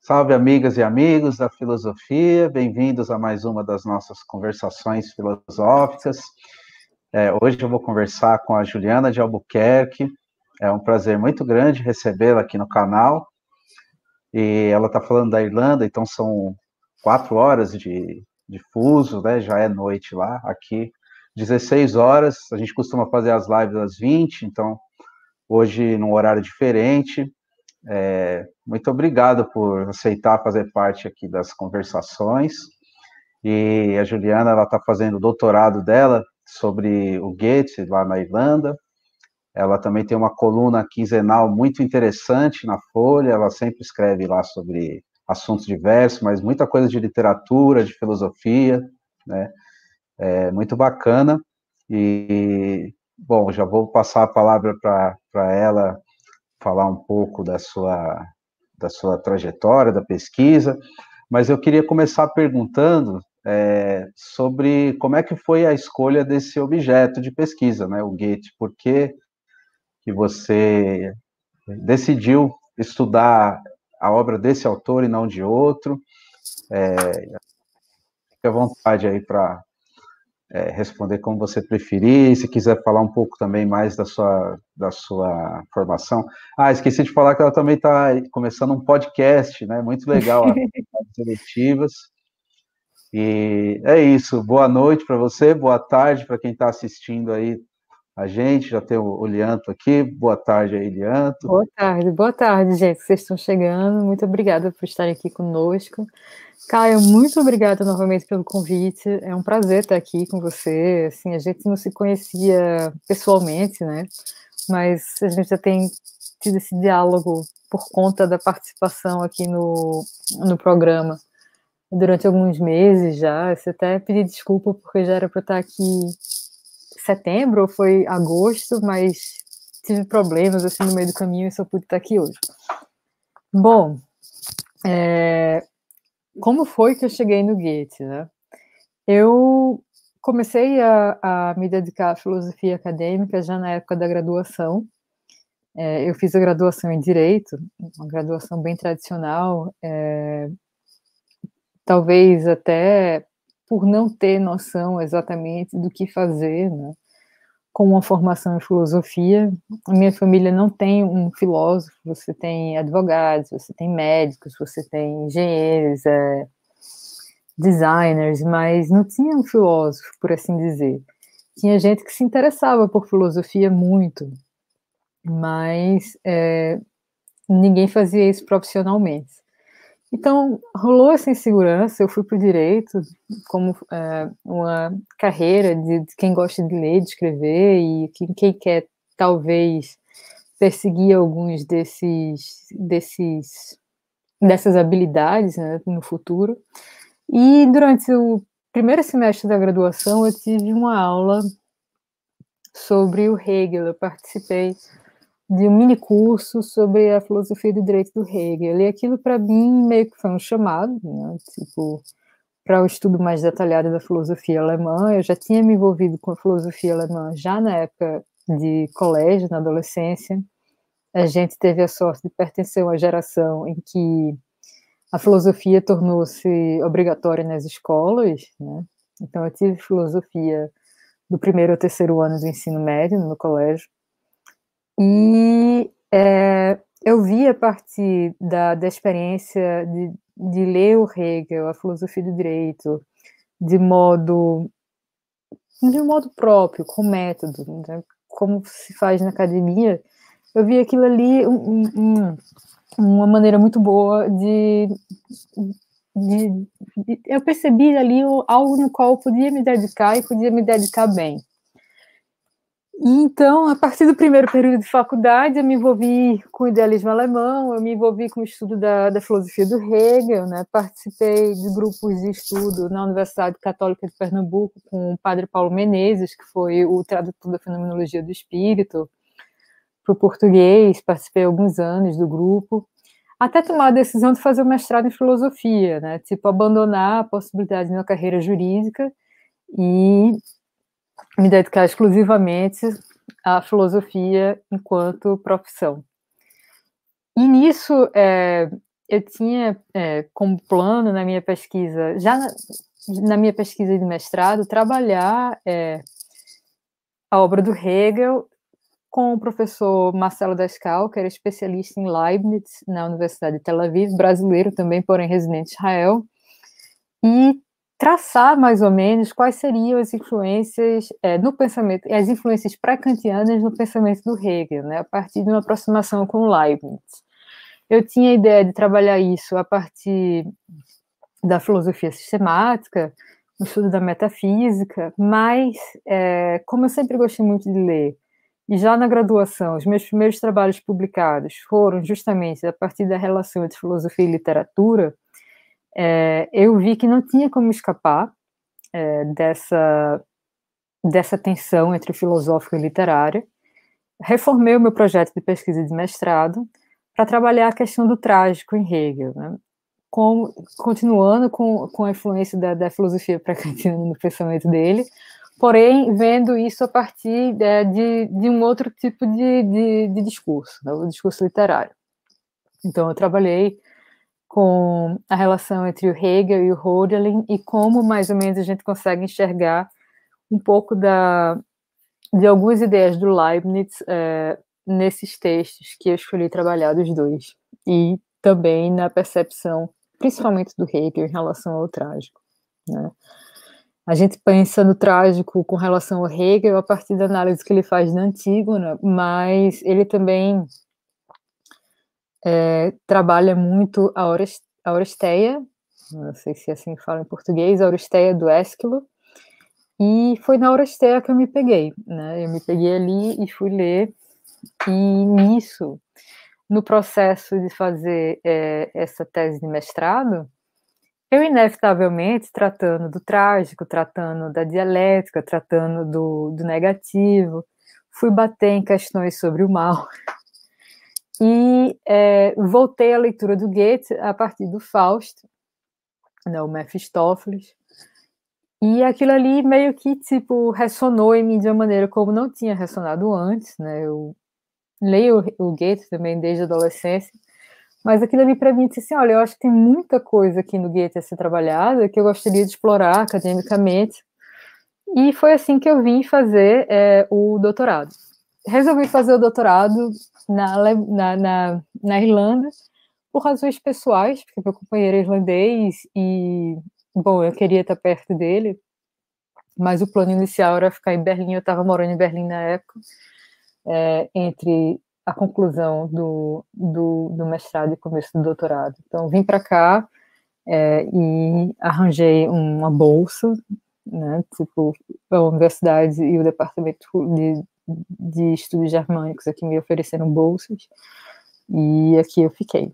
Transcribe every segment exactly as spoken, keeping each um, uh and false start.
Salve, amigas e amigos da filosofia, bem-vindos a mais uma das nossas conversações filosóficas. É, hoje eu vou conversar com a Juliana de Albuquerque, é um prazer muito grande recebê-la aqui no canal, e ela está falando da Irlanda, então são quatro horas de, de fuso, né? Já é noite lá, aqui dezesseis horas, a gente costuma fazer as lives às vinte, então hoje num horário diferente. É, muito obrigado por aceitar fazer parte aqui das conversações. E a Juliana, ela está fazendo o doutorado dela sobre o Goethe, lá na Irlanda. Ela também tem uma coluna quinzenal muito interessante na Folha, ela sempre escreve lá sobre assuntos diversos, mas muita coisa de literatura, de filosofia, né? É muito bacana. E, bom, já vou passar a palavra para ela falar um pouco da sua, da sua trajetória, da pesquisa, mas eu queria começar perguntando é, sobre como é que foi a escolha desse objeto de pesquisa, né, o Goethe, por que, que você decidiu estudar a obra desse autor e não de outro? É, fique à vontade aí para É, responder como você preferir, se quiser falar um pouco também mais da sua, da sua formação. Ah, esqueci de falar que ela também está começando um podcast, né? Muito legal, as seletivas. E é isso. Boa noite para você, boa tarde para quem está assistindo aí a gente. Já tem o, o Lianto aqui. Boa tarde aí, Lianto. Boa tarde, boa tarde, gente. Vocês estão chegando. Muito obrigada por estarem aqui conosco. Caio, muito obrigada novamente pelo convite. É um prazer estar aqui com você. Assim, a gente não se conhecia pessoalmente, né? Mas a gente já tem tido esse diálogo por conta da participação aqui no, no programa durante alguns meses já. Eu até pedi desculpa porque já era para eu estar aqui em setembro ou foi agosto, mas tive problemas assim no meio do caminho e só pude estar aqui hoje. Bom, é, como foi que eu cheguei no Goethe, né? Eu comecei a, a me dedicar à filosofia acadêmica já na época da graduação. É, eu fiz a graduação em Direito, uma graduação bem tradicional, é, talvez até por não ter noção exatamente do que fazer, né? Com uma formação em filosofia. A minha família não tem um filósofo, você tem advogados, você tem médicos, você tem engenheiros, é, designers, mas não tinha um filósofo, por assim dizer. Tinha gente que se interessava por filosofia muito, mas é, ninguém fazia isso profissionalmente. Então, rolou essa insegurança, eu fui para o direito como é, uma carreira de, de quem gosta de ler, de escrever, e quem, quem quer, talvez, perseguir alguns desses, desses, dessas habilidades, né, no futuro. E durante o primeiro semestre da graduação, eu tive uma aula sobre o Hegel, eu participei de um mini curso sobre a filosofia do direito do Hegel, e aquilo para mim meio que foi um chamado, né, tipo, para o estudo mais detalhado da filosofia alemã. Eu já tinha me envolvido com a filosofia alemã já na época de colégio, na adolescência. A gente teve a sorte de pertencer a uma geração em que a filosofia tornou-se obrigatória nas escolas, né? Então eu tive filosofia do primeiro ao terceiro ano do ensino médio no colégio. E é, eu vi a partir da, da experiência de, de ler o Hegel, a filosofia do direito, de modo, de modo próprio, com método, né? Como se faz na academia, eu vi aquilo ali um, um, uma maneira muito boa de, de, de... Eu percebi ali algo no qual eu podia me dedicar e podia me dedicar bem. E então, a partir do primeiro período de faculdade, eu me envolvi com o idealismo alemão, eu me envolvi com o estudo da, da filosofia do Hegel, né? Participei de grupos de estudo na Universidade Católica de Pernambuco com o padre Paulo Menezes, que foi o tradutor da Fenomenologia do Espírito, para o português, participei alguns anos do grupo, até tomar a decisão de fazer o mestrado em filosofia, né? Tipo, abandonar a possibilidade de uma carreira jurídica e me dedicar exclusivamente à filosofia enquanto profissão. E nisso, é, eu tinha é, como plano na minha pesquisa, já na, na minha pesquisa de mestrado, trabalhar é, a obra do Hegel com o professor Marcelo Descal, que era especialista em Leibniz na Universidade de Tel Aviv, brasileiro também, porém residente em Israel, e traçar mais ou menos quais seriam as influências é, no pensamento, as influências pré-kantianas no pensamento do Hegel, né, a partir de uma aproximação com Leibniz. Eu tinha a ideia de trabalhar isso a partir da filosofia sistemática, no estudo da metafísica, mas é, como eu sempre gostei muito de ler, e já na graduação, os meus primeiros trabalhos publicados foram justamente a partir da relação entre filosofia e literatura, é, eu vi que não tinha como escapar é, dessa, dessa tensão entre filosófico e literário. Reformei o meu projeto de pesquisa de mestrado para trabalhar a questão do trágico em Hegel, né? Com, continuando com, com a influência da, da filosofia pré-kantiana no pensamento dele, porém vendo isso a partir de, de, de um outro tipo de, de, de discurso, né? O discurso literário. Então eu trabalhei com a relação entre o Hegel e o Hölderlin e como mais ou menos a gente consegue enxergar um pouco da, de algumas ideias do Leibniz é, nesses textos que eu escolhi trabalhar dos dois, e também na percepção, principalmente do Hegel, em relação ao trágico, né? A gente pensa no trágico com relação ao Hegel a partir da análise que ele faz na Antígona, mas ele também é, trabalha muito a Oresteia, não sei se assim fala em português, a Oresteia do Ésquilo, e foi na Oresteia que eu me peguei, né? Eu me peguei ali e fui ler, e nisso, no processo de fazer é, essa tese de mestrado, eu inevitavelmente, tratando do trágico, tratando da dialética, tratando do, do negativo, fui bater em questões sobre o mal. E é, voltei à leitura do Goethe a partir do Fausto, né, o Mefistófeles, e aquilo ali meio que, tipo, ressonou em mim de uma maneira como não tinha ressonado antes, né? Eu leio o Goethe também desde a adolescência, mas aquilo ali para mim disse assim, olha, eu acho que tem muita coisa aqui no Goethe a ser trabalhada que eu gostaria de explorar academicamente, e foi assim que eu vim fazer é, o doutorado. Resolvi fazer o doutorado na, na, na, na Irlanda, por razões pessoais, porque meu companheiro é irlandês e, bom, eu queria estar perto dele, mas o plano inicial era ficar em Berlim, eu estava morando em Berlim na época, é, entre a conclusão do, do, do mestrado e começo do doutorado. Então, vim para cá é, e arranjei uma bolsa, né, tipo, a universidade e o departamento de, de estudos germânicos aqui me ofereceram bolsas, e aqui eu fiquei.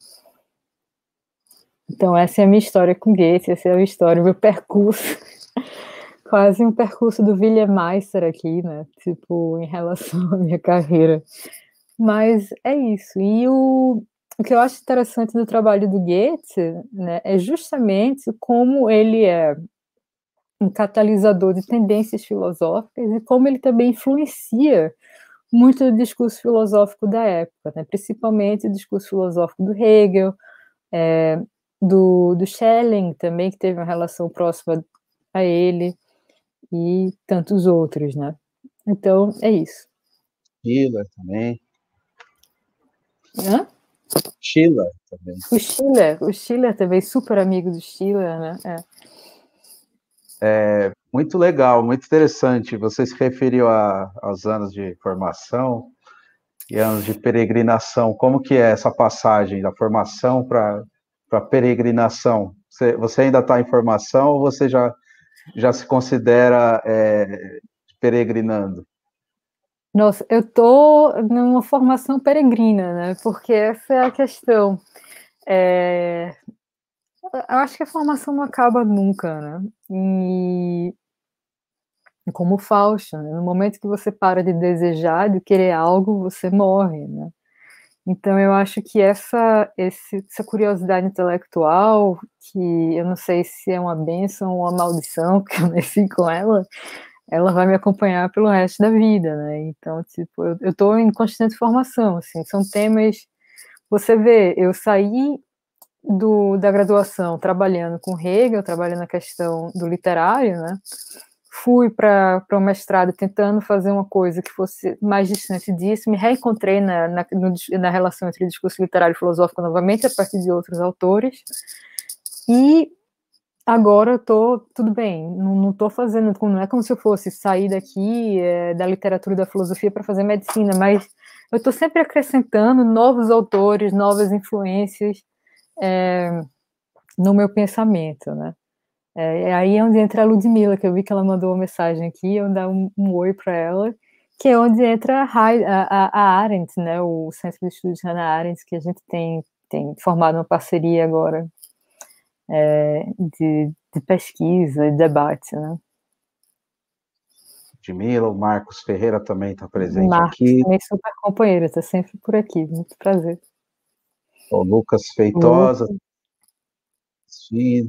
Então, essa é a minha história com Goethe, essa é a minha história, o meu percurso, quase um percurso do Wilhelm Meister aqui, né, tipo, em relação à minha carreira. Mas é isso, e o, o que eu acho interessante do trabalho do Goethe, né, é justamente como ele é um catalisador de tendências filosóficas e como ele também influencia muito o discurso filosófico da época, né, principalmente o discurso filosófico do Hegel, é, do, do Schelling também, que teve uma relação próxima a ele, e tantos outros, né? Então, é isso. Schiller também. Hã? Schiller também. O Schiller, o Schiller também, super amigo do Schiller, né? É. É, muito legal, muito interessante. Você se referiu a, aos anos de formação e anos de peregrinação. Como que é essa passagem da formação para a peregrinação? Você, você ainda está em formação ou você já, já se considera é, peregrinando? Nossa, eu tô numa formação peregrina, né? Porque essa é a questão. É... Eu acho que a formação não acaba nunca, né? E como o Fausto, né? No momento que você para de desejar, de querer algo, você morre, né? Então eu acho que essa, esse, essa curiosidade intelectual, que eu não sei se é uma bênção ou uma maldição, porque eu nasci com ela, ela vai me acompanhar pelo resto da vida, né? Então, tipo, eu, eu tô em constante formação, assim, são temas, você vê, eu saí do, da graduação trabalhando com Hegel, trabalhando na questão do literário, né? Fui para o mestrado tentando fazer uma coisa que fosse mais distante disso, me reencontrei na, na, no, na relação entre discurso literário e filosófico novamente, a partir de outros autores, e agora eu tô, tudo bem, não estou fazendo, não é como se eu fosse sair daqui é, da literatura e da filosofia para fazer medicina, mas eu estou sempre acrescentando novos autores, novas influências é, no meu pensamento, né? É, aí é onde entra a Ludmilla, que eu vi que ela mandou uma mensagem aqui, eu dar um, um oi para ela, que é onde entra a, a, a Arendt, né, o Centro de Estudos de Hannah Arendt, que a gente tem, tem formado uma parceria agora é, de, de pesquisa e debate, né. Ludmilla, o Marcos Ferreira também está presente Marcos, aqui. também super companheiro, está sempre por aqui, muito prazer. O Lucas Feitosa. Sim.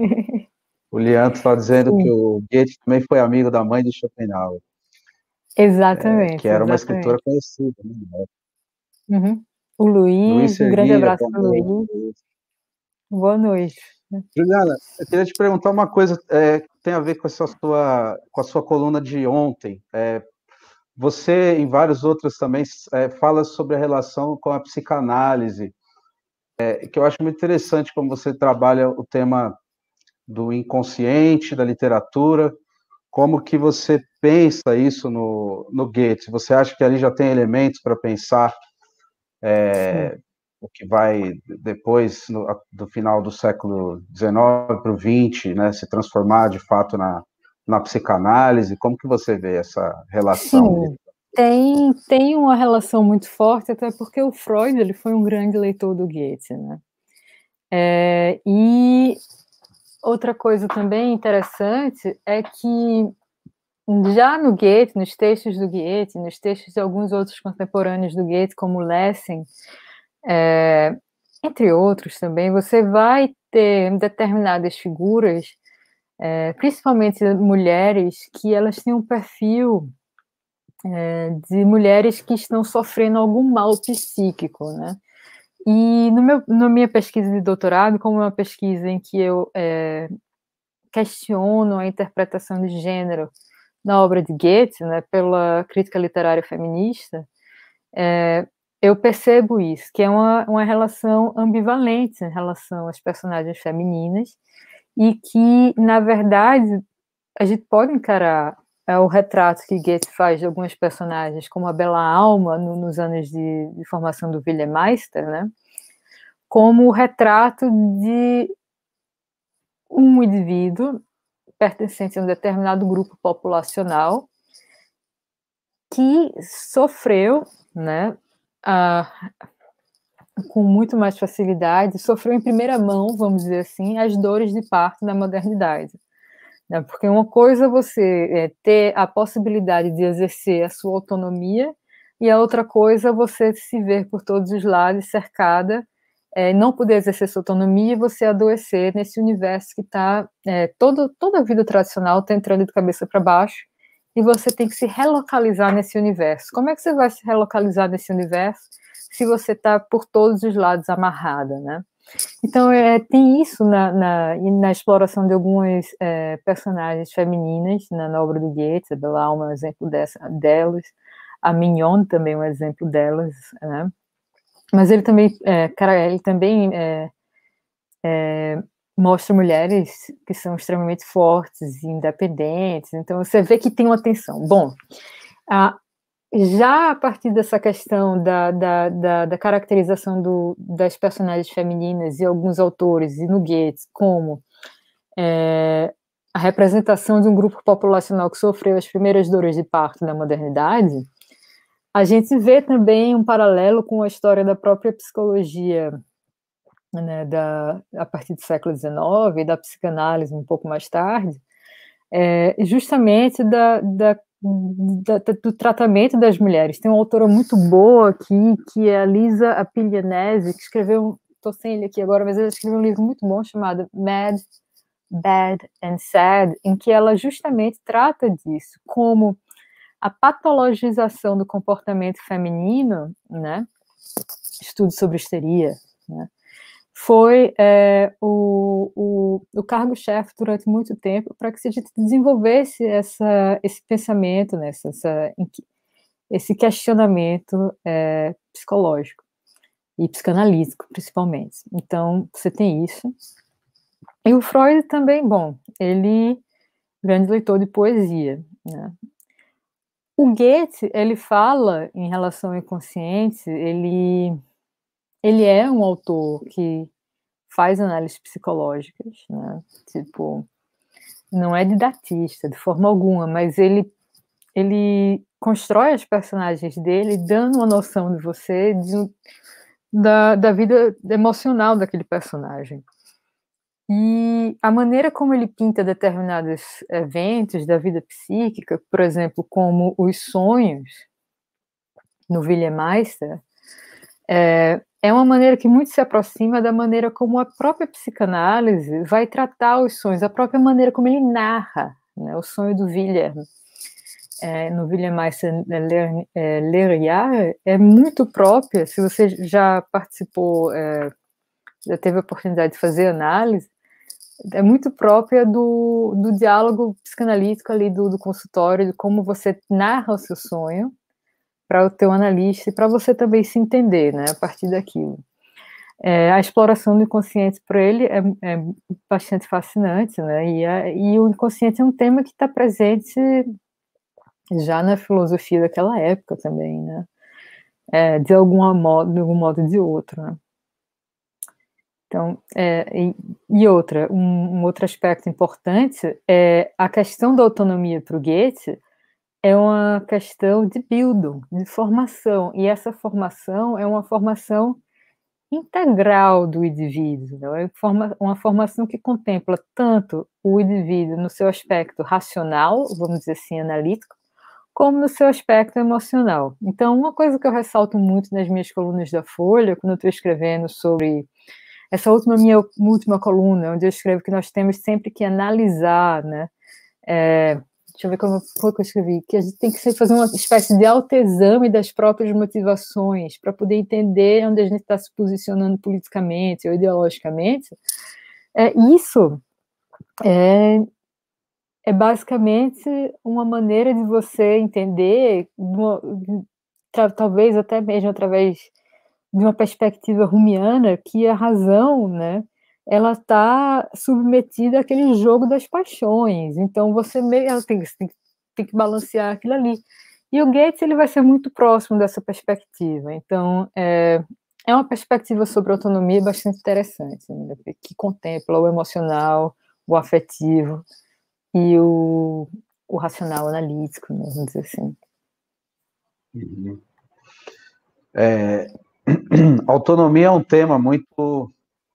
O Leandro está dizendo Sim. que o Goethe também foi amigo da mãe de Schopenhauer. Exatamente. É, que era uma exatamente. escritora conhecida. Né? Uhum. O Luiz, Luiz um grande abraço para o Luiz. Boa noite. Juliana, eu queria te perguntar uma coisa é, que tem a ver com, essa sua, com a sua coluna de ontem. É, você, em vários outros também, é, fala sobre a relação com a psicanálise, é, que eu acho muito interessante como você trabalha o tema do inconsciente, da literatura, como que você pensa isso no, no Goethe? Você acha que ali já tem elementos para pensar é, o que vai depois, no, do final do século dezenove para o vinte, né, se transformar de fato na, na psicanálise? Como que você vê essa relação? Sim, tem, tem uma relação muito forte, até porque o Freud ele foi um grande leitor do Goethe, né? É, e outra coisa também interessante é que já no Goethe, nos textos do Goethe, nos textos de alguns outros contemporâneos do Goethe, como Lessing, é, entre outros também, você vai ter determinadas figuras, é, principalmente mulheres, que elas têm um perfil é, de mulheres que estão sofrendo algum mal psíquico, né? E no meu, na minha pesquisa de doutorado, como é uma pesquisa em que eu é, questiono a interpretação de gênero na obra de Goethe, né, pela crítica literária feminista, é, eu percebo isso, que é uma, uma relação ambivalente em relação às personagens femininas e que, na verdade, a gente pode encarar é, o retrato que Goethe faz de algumas personagens, como a Bela Alma, no, nos anos de, de formação do Wilhelm Meister, né, como o retrato de um indivíduo pertencente a um determinado grupo populacional que sofreu, né, a, com muito mais facilidade, sofreu em primeira mão, vamos dizer assim, as dores de parto da modernidade. Né? Porque uma coisa é você é, ter a possibilidade de exercer a sua autonomia, e a outra coisa é você se ver por todos os lados cercada, é, não poder exercer sua autonomia e você adoecer nesse universo que está, é, todo, toda a vida tradicional está entrando de cabeça para baixo, e você tem que se relocalizar nesse universo. Como é que você vai se relocalizar nesse universo se você está por todos os lados amarrada, né? Então, é, tem isso na, na, na exploração de algumas é, personagens femininas na, na obra do Goethe. A Bela Alma é um exemplo dessa, delas, a Mignon também é um exemplo delas, né? Mas ele também, é, cara, ele também é, é, mostra mulheres que são extremamente fortes e independentes, então você vê que tem uma tensão. Bom, a, já a partir dessa questão da, da, da, da caracterização do, das personagens femininas e alguns autores, e no Goethe, como é, a representação de um grupo populacional que sofreu as primeiras dores de parto na modernidade, a gente vê também um paralelo com a história da própria psicologia, né, da, a partir do século dezenove, e da psicanálise um pouco mais tarde, é, justamente da, da, da, do tratamento das mulheres. Tem uma autora muito boa aqui, que é a Lisa Appiglianesi, que escreveu, estou sem ele aqui agora, mas ela escreveu um livro muito bom chamado Mad, Bad and Sad, em que ela justamente trata disso, como a patologização do comportamento feminino, né, estudo sobre histeria, né, foi é, o, o, o cargo-chefe durante muito tempo para que a gente desenvolvesse essa, esse pensamento, né, essa, esse questionamento é, psicológico e psicanalítico, principalmente. Então, você tem isso. E o Freud também, bom, ele, grande leitor de poesia, né? O Goethe, ele fala em relação ao inconsciente, ele, ele é um autor que faz análises psicológicas, né? Tipo, não é didatista de forma alguma, mas ele, ele constrói os personagens dele dando uma noção de você, de, da, da vida emocional daquele personagem. E a maneira como ele pinta determinados eventos da vida psíquica, por exemplo, como os sonhos, no Wilhelm Meister, é, é uma maneira que muito se aproxima da maneira como a própria psicanálise vai tratar os sonhos, a própria maneira como ele narra, né, o sonho do Wilhelm. É, no Wilhelm Meister Lerriard, é muito própria, se você já participou, é, já teve a oportunidade de fazer análise, é muito própria do, do diálogo psicanalítico ali do, do consultório, de como você narra o seu sonho para o teu analista e para você também se entender, né, a partir daquilo. É, a exploração do inconsciente para ele é, é bastante fascinante, né, e, a, e o inconsciente é um tema que está presente já na filosofia daquela época também, né, é, de, alguma modo, de algum modo ou de outro, né. Então, é, e, e outra, um, um outro aspecto importante é a questão da autonomia para o Goethe é uma questão de Bildung, de formação, e essa formação é uma formação integral do indivíduo, né? É uma formação que contempla tanto o indivíduo no seu aspecto racional, vamos dizer assim, analítico, como no seu aspecto emocional. Então, uma coisa que eu ressalto muito nas minhas colunas da Folha, quando eu estou escrevendo sobre essa última minha última coluna, onde eu escrevo que nós temos sempre que analisar, né? É, deixa eu ver como foi que eu escrevi, que a gente tem que sempre fazer uma espécie de autoexame das próprias motivações para poder entender onde a gente está se posicionando politicamente ou ideologicamente. É, isso é, é basicamente uma maneira de você entender, uma, talvez até mesmo através de uma perspectiva rumiana, que a razão, né, ela está submetida àquele jogo das paixões, então você meio, ela tem, tem, tem que balancear aquilo ali. E o Goethe, ele vai ser muito próximo dessa perspectiva, então é, é uma perspectiva sobre autonomia bastante interessante, né, que contempla o emocional, o afetivo e o, o racional analítico, né, vamos dizer assim. Uhum. É, autonomia é um tema muito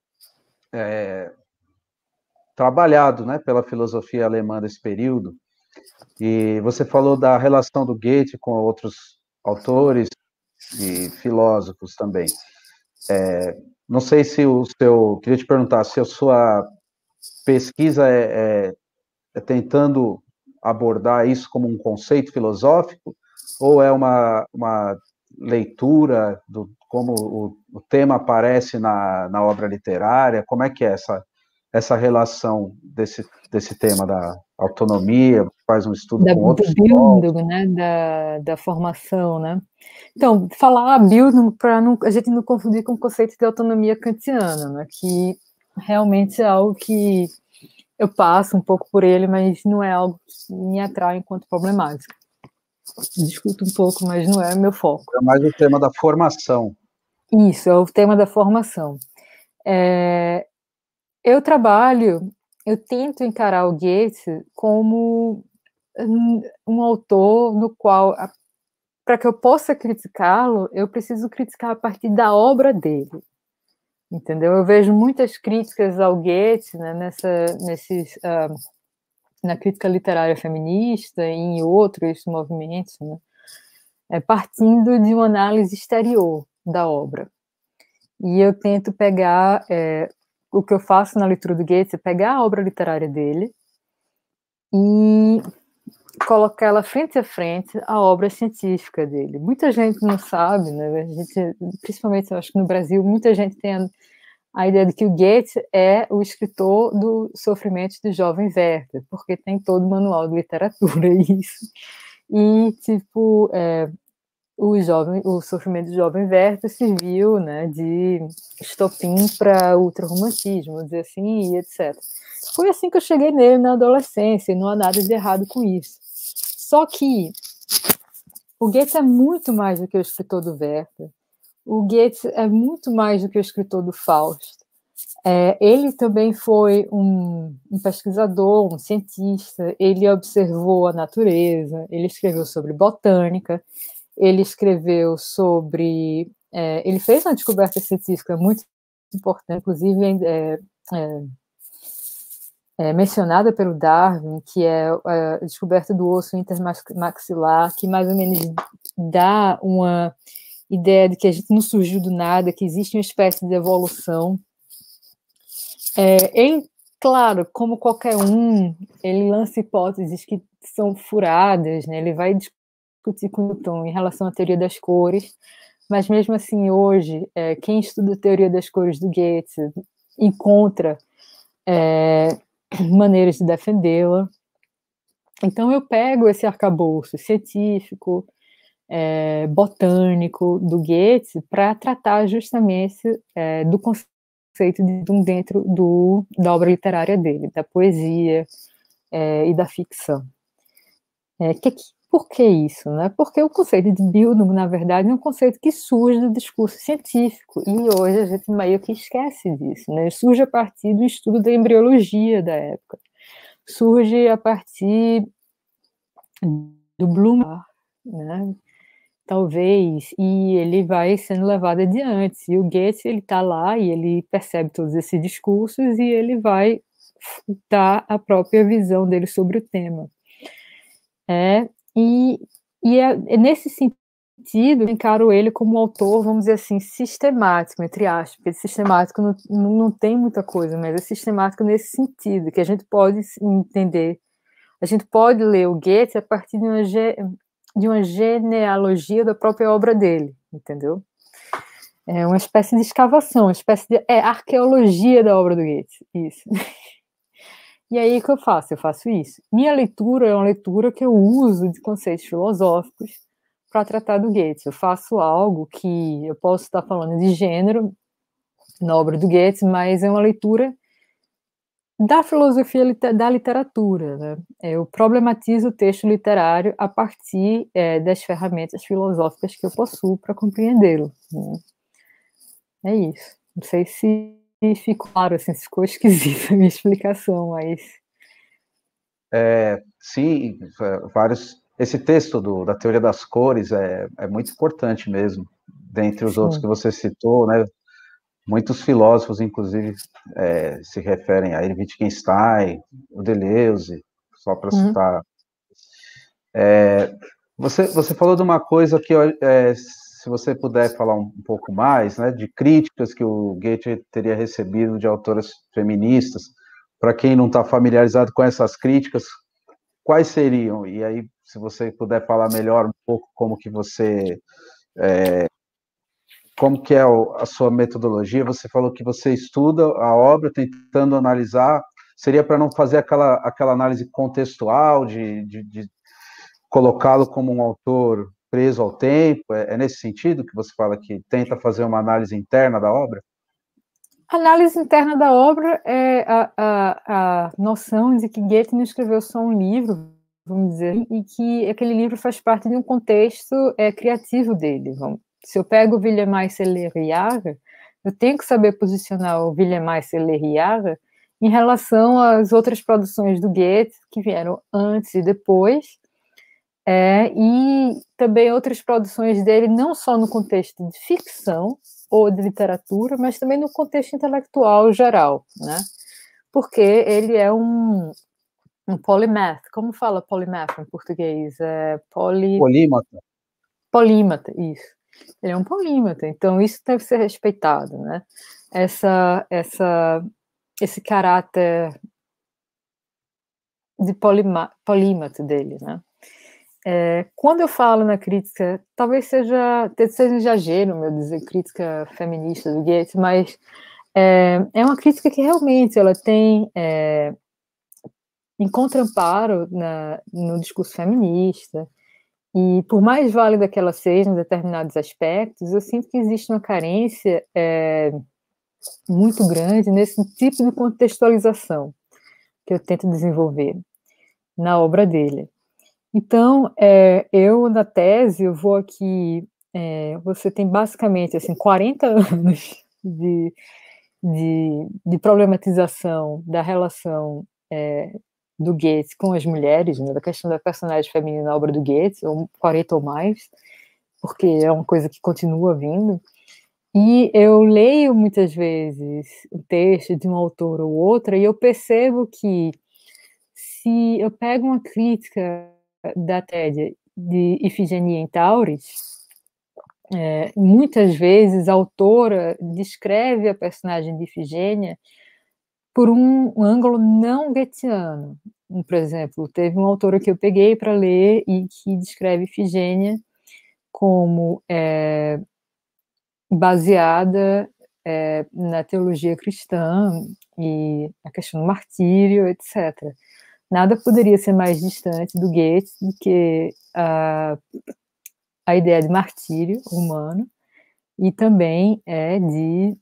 é, trabalhado, né, pela filosofia alemã desse período, e você falou da relação do Goethe com outros autores e filósofos também. É, não sei se o seu... Queria te perguntar se a sua pesquisa é, é, é tentando abordar isso como um conceito filosófico, ou é uma, uma leitura do como o, o tema aparece na, na obra literária? Como é que é essa, essa relação desse, desse tema da autonomia? Faz um estudo Da, com do outros Bildung, né, da, da formação, né? Então, falar Bildung para a gente não confundir com o conceito de autonomia kantiana, né, que realmente é algo que eu passo um pouco por ele, mas não é algo que me atrai enquanto problemático. Discuto um pouco, mas não é meu foco. É mais o tema da formação. Isso, é o tema da formação. É, eu trabalho, eu tento encarar o Goethe como um, um autor no qual, para que eu possa criticá-lo, eu preciso criticar a partir da obra dele, entendeu? Eu vejo muitas críticas ao Goethe, né, nessa, nesses, uh, na crítica literária feminista e em outros movimentos, né, é, partindo de uma análise exterior da obra. E eu tento pegar, é, o que eu faço na leitura do Goethe é pegar a obra literária dele e colocar ela frente a frente à obra científica dele. Muita gente não sabe, né? A gente, principalmente, eu acho que no Brasil, muita gente tem a, a ideia de que o Goethe é o escritor do sofrimento do jovem Werther, porque tem todo o manual de literatura isso. E, tipo, é, o, jovem, o sofrimento do jovem Werther serviu, né, de estopim para o ultrarromantismo, dizer assim, e etcétera. Foi assim que eu cheguei nele na adolescência, e não há nada de errado com isso. Só que o Goethe é muito mais do que o escritor do Werther. O Goethe é muito mais do que o escritor do Fausto. É, ele também foi um, um pesquisador, um cientista, ele observou a natureza, ele escreveu sobre botânica, ele escreveu sobre... É, ele fez uma descoberta científica muito importante, inclusive é, é, é, mencionada pelo Darwin, que é a descoberta do osso intermaxilar, que mais ou menos dá uma ideia de que a gente não surgiu do nada, que existe uma espécie de evolução. É, ele, claro, como qualquer um, ele lança hipóteses que são furadas, né? Ele vai discutir com Newton em relação à teoria das cores, mas mesmo assim, hoje, é, quem estuda a teoria das cores do Goethe encontra é, maneiras de defendê-la. Então, eu pego esse arcabouço científico, é, botânico do Goethe para tratar justamente é, do conceito de um dentro do, da obra literária dele, da poesia é, e da ficção. É, que, por que isso? Né? Porque o conceito de Bildung, na verdade, é um conceito que surge do discurso científico, e hoje a gente meio que esquece disso. Né? Surge a partir do estudo da embriologia da época, surge a partir do Bloom, né? Talvez, e ele vai sendo levado adiante. E o Goethe, ele está lá e ele percebe todos esses discursos e ele vai dar a própria visão dele sobre o tema. É, e e é, é nesse sentido, eu encaro ele como um autor, vamos dizer assim, sistemático, entre aspas, porque sistemático não, não tem muita coisa, mas é sistemático nesse sentido, que a gente pode entender, a gente pode ler o Goethe a partir de uma de uma genealogia da própria obra dele, entendeu? É uma espécie de escavação, uma espécie de é, arqueologia da obra do Goethe, isso. E aí, o que eu faço? Eu faço isso. Minha leitura é uma leitura que eu uso de conceitos filosóficos para tratar do Goethe. Eu faço algo que eu posso estar falando de gênero na obra do Goethe, mas é uma leitura da filosofia da literatura, né? Eu problematizo o texto literário a partir é, das ferramentas filosóficas que eu possuo para compreendê-lo. Né? É isso. Não sei se ficou claro, assim, se ficou esquisita a minha explicação, mas... É, sim, vários... Esse texto do, da teoria das cores é, é muito importante mesmo, dentre os sim. outros que você citou, né? Muitos filósofos, inclusive, é, se referem a ele, Wittgenstein, o Deleuze, só para uhum. citar. É, você, você falou de uma coisa que, é, se você puder falar um, um pouco mais, né, de críticas que o Goethe teria recebido de autoras feministas. Para quem não está familiarizado com essas críticas, quais seriam? E aí, se você puder falar melhor um pouco como que você... É, como que é a sua metodologia? Você falou que você estuda a obra tentando analisar, seria para não fazer aquela, aquela análise contextual, de, de, de colocá-lo como um autor preso ao tempo? É, é nesse sentido que você fala que tenta fazer uma análise interna da obra? A análise interna da obra é a, a, a noção de que Goethe não escreveu só um livro, vamos dizer, e que aquele livro faz parte de um contexto é, criativo dele, vamos. Se eu pego o Wilhelm Leyrjahre, eu tenho que saber posicionar o Wilhelm Leyrjahre em relação às outras produções do Goethe, que vieram antes e depois, é, e também outras produções dele, não só no contexto de ficção ou de literatura, mas também no contexto intelectual geral, né? Porque ele é um, um polymath. Como fala polymath em português? É poli... Polímata. Polímata, isso. Ele é um polímata, então isso deve ser respeitado, né? Essa, essa, esse caráter de polima, polímata dele, né? É, quando eu falo na crítica, talvez seja, seja um exagero meu dizer crítica feminista do Goethe, mas é, é uma crítica que realmente ela tem, é, encontra amparo na, no discurso feminista, e por mais válida que ela seja em determinados aspectos, eu sinto que existe uma carência é, muito grande nesse tipo de contextualização que eu tento desenvolver na obra dele. Então, é, eu, na tese, eu vou aqui, é, você tem basicamente, assim, quarenta anos de, de, de problematização da relação é, do Goethe com as mulheres, né, da questão da personagem feminina na obra do Goethe, ou quarenta ou mais, porque é uma coisa que continua vindo. E eu leio muitas vezes o texto de um autor ou outra, e eu percebo que se eu pego uma crítica da Tédia de Ifigenia em Tauris, é, muitas vezes a autora descreve a personagem de Ifigênia por um, um ângulo não goetiano. Por exemplo, teve uma autora que eu peguei para ler e que descreve Ifigênia como é, baseada é, na teologia cristã e a questão do martírio, etcétera. Nada poderia ser mais distante do Goethe do que a, a ideia de martírio humano e também é de,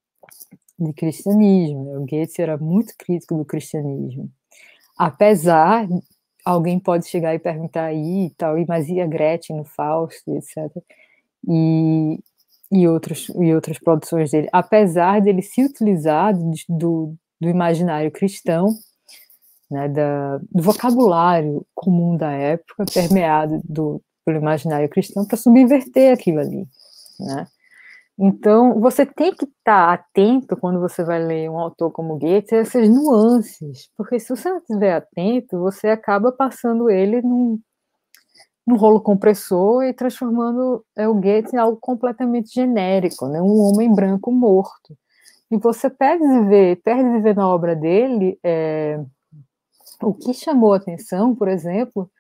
de cristianismo. O Goethe era muito crítico do cristianismo. Apesar, alguém pode chegar e perguntar aí e tal, mas e a Gretchen no Fausto, etcétera. E, e, outros, e outras produções dele. Apesar dele se utilizar do, do imaginário cristão, né, da, do vocabulário comum da época, permeado do, pelo imaginário cristão, para subverter aquilo ali, né? Então, você tem que estar atento quando você vai ler um autor como Goethe, a essas nuances, porque se você não estiver atento, você acaba passando ele num, num rolo compressor e transformando é, o Goethe em algo completamente genérico, né, um homem branco morto. E você perde de ver, perde de ver na obra dele é, o que chamou a atenção, por exemplo,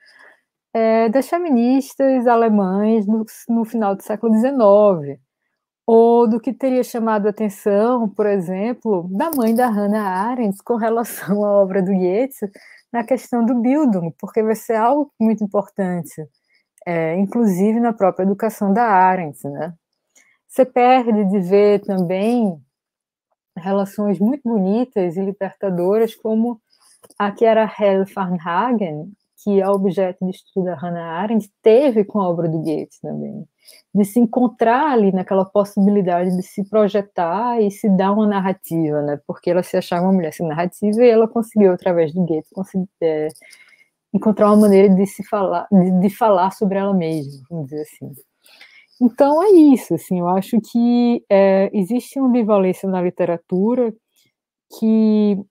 é, das feministas alemães no, no final do século dezenove, ou do que teria chamado a atenção, por exemplo, da mãe da Hannah Arendt com relação à obra do Goethe na questão do Bildung, porque vai ser algo muito importante, é, inclusive na própria educação da Arendt, né? Você perde de ver também relações muito bonitas e libertadoras, como a que era Helle Varnhagen, que é objeto de estudo da Hannah Arendt, teve com a obra do Goethe também, de se encontrar ali naquela possibilidade de se projetar e se dar uma narrativa, né? Porque ela se achava uma mulher sem narrativa e ela conseguiu, através do Goethe, conseguir, é, encontrar uma maneira de se falar, de, de falar sobre ela mesma, vamos dizer assim. Então é isso, assim, eu acho que é, existe uma ambivalência na literatura que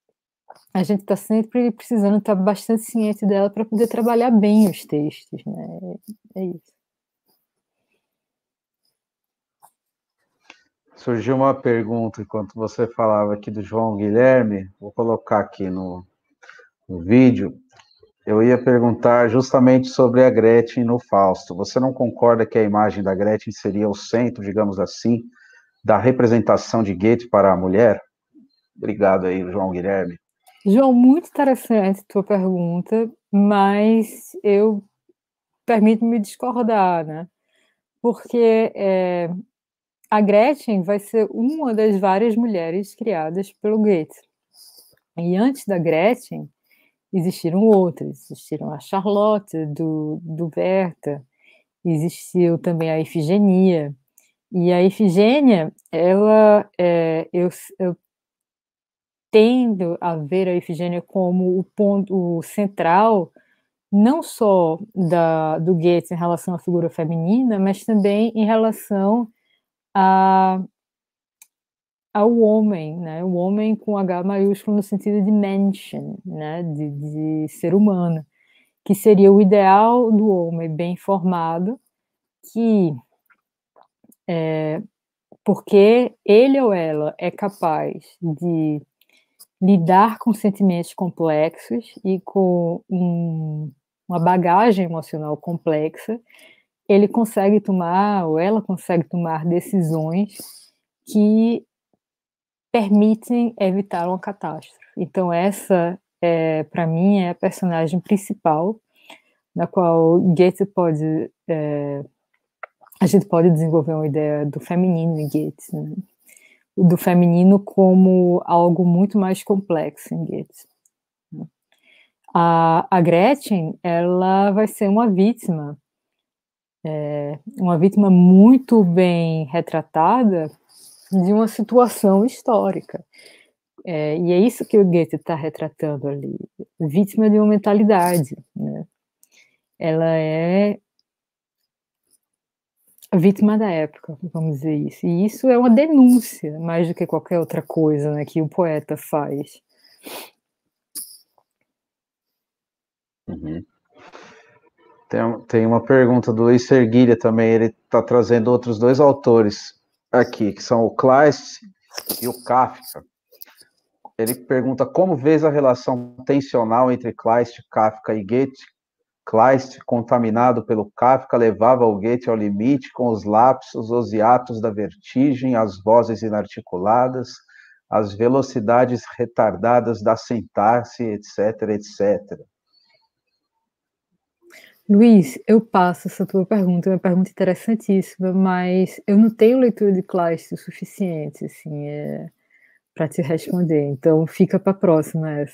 a gente está sempre precisando estar bastante ciente dela para poder trabalhar bem os textos, né? É isso. Surgiu uma pergunta enquanto você falava aqui do João Guilherme, vou colocar aqui no, no vídeo. Eu ia perguntar justamente sobre a Gretchen no Fausto. Você não concorda que a imagem da Gretchen seria o centro, digamos assim, da representação de Goethe para a mulher? Obrigado aí, João Guilherme. João, muito interessante a tua pergunta, mas eu permito-me discordar, né? Porque é, a Gretchen vai ser uma das várias mulheres criadas pelo Goethe. E antes da Gretchen, existiram outras. Existiram a Charlotte, do, do Werther, existiu também a Ifigenia. E a Ifigênia, ela, é, eu, eu tendo a ver a Ifigênia como o ponto central, não só da, do Goethe em relação à figura feminina, mas também em relação a, ao homem, né? O homem com H maiúsculo no sentido de Menschen, né? de, de ser humano, que seria o ideal do homem bem formado, que é, porque ele ou ela é capaz de lidar com sentimentos complexos e com um, uma bagagem emocional complexa, ele consegue tomar, ou ela consegue tomar decisões que permitem evitar uma catástrofe. Então essa, é, para mim, é a personagem principal, na qual Goethe pode, é, a gente pode desenvolver uma ideia do feminino em Goethe, né? Do feminino como algo muito mais complexo em Goethe. A, a Gretchen, ela vai ser uma vítima, é, uma vítima muito bem retratada de uma situação histórica. É, e é isso que o Goethe está retratando ali, vítima de uma mentalidade, né? Ela é a vítima da época, vamos dizer isso. E isso é uma denúncia, mais do que qualquer outra coisa, né, que o poeta faz. Uhum. Tem, tem uma pergunta do Luiz Serguilha também, ele está trazendo outros dois autores aqui, que são o Kleist e o Kafka. Ele pergunta como vês a relação tensional entre Kleist, Kafka e Goethe. Kleist, contaminado pelo Kafka, levava o Goethe ao limite com os lapsos, os hiatos da vertigem, as vozes inarticuladas, as velocidades retardadas da sintaxe, etc, etcétera. Luiz, eu passo essa tua pergunta, é uma pergunta interessantíssima, mas eu não tenho leitura de Kleist o suficiente, assim, é, para te responder, então fica para a próxima essa.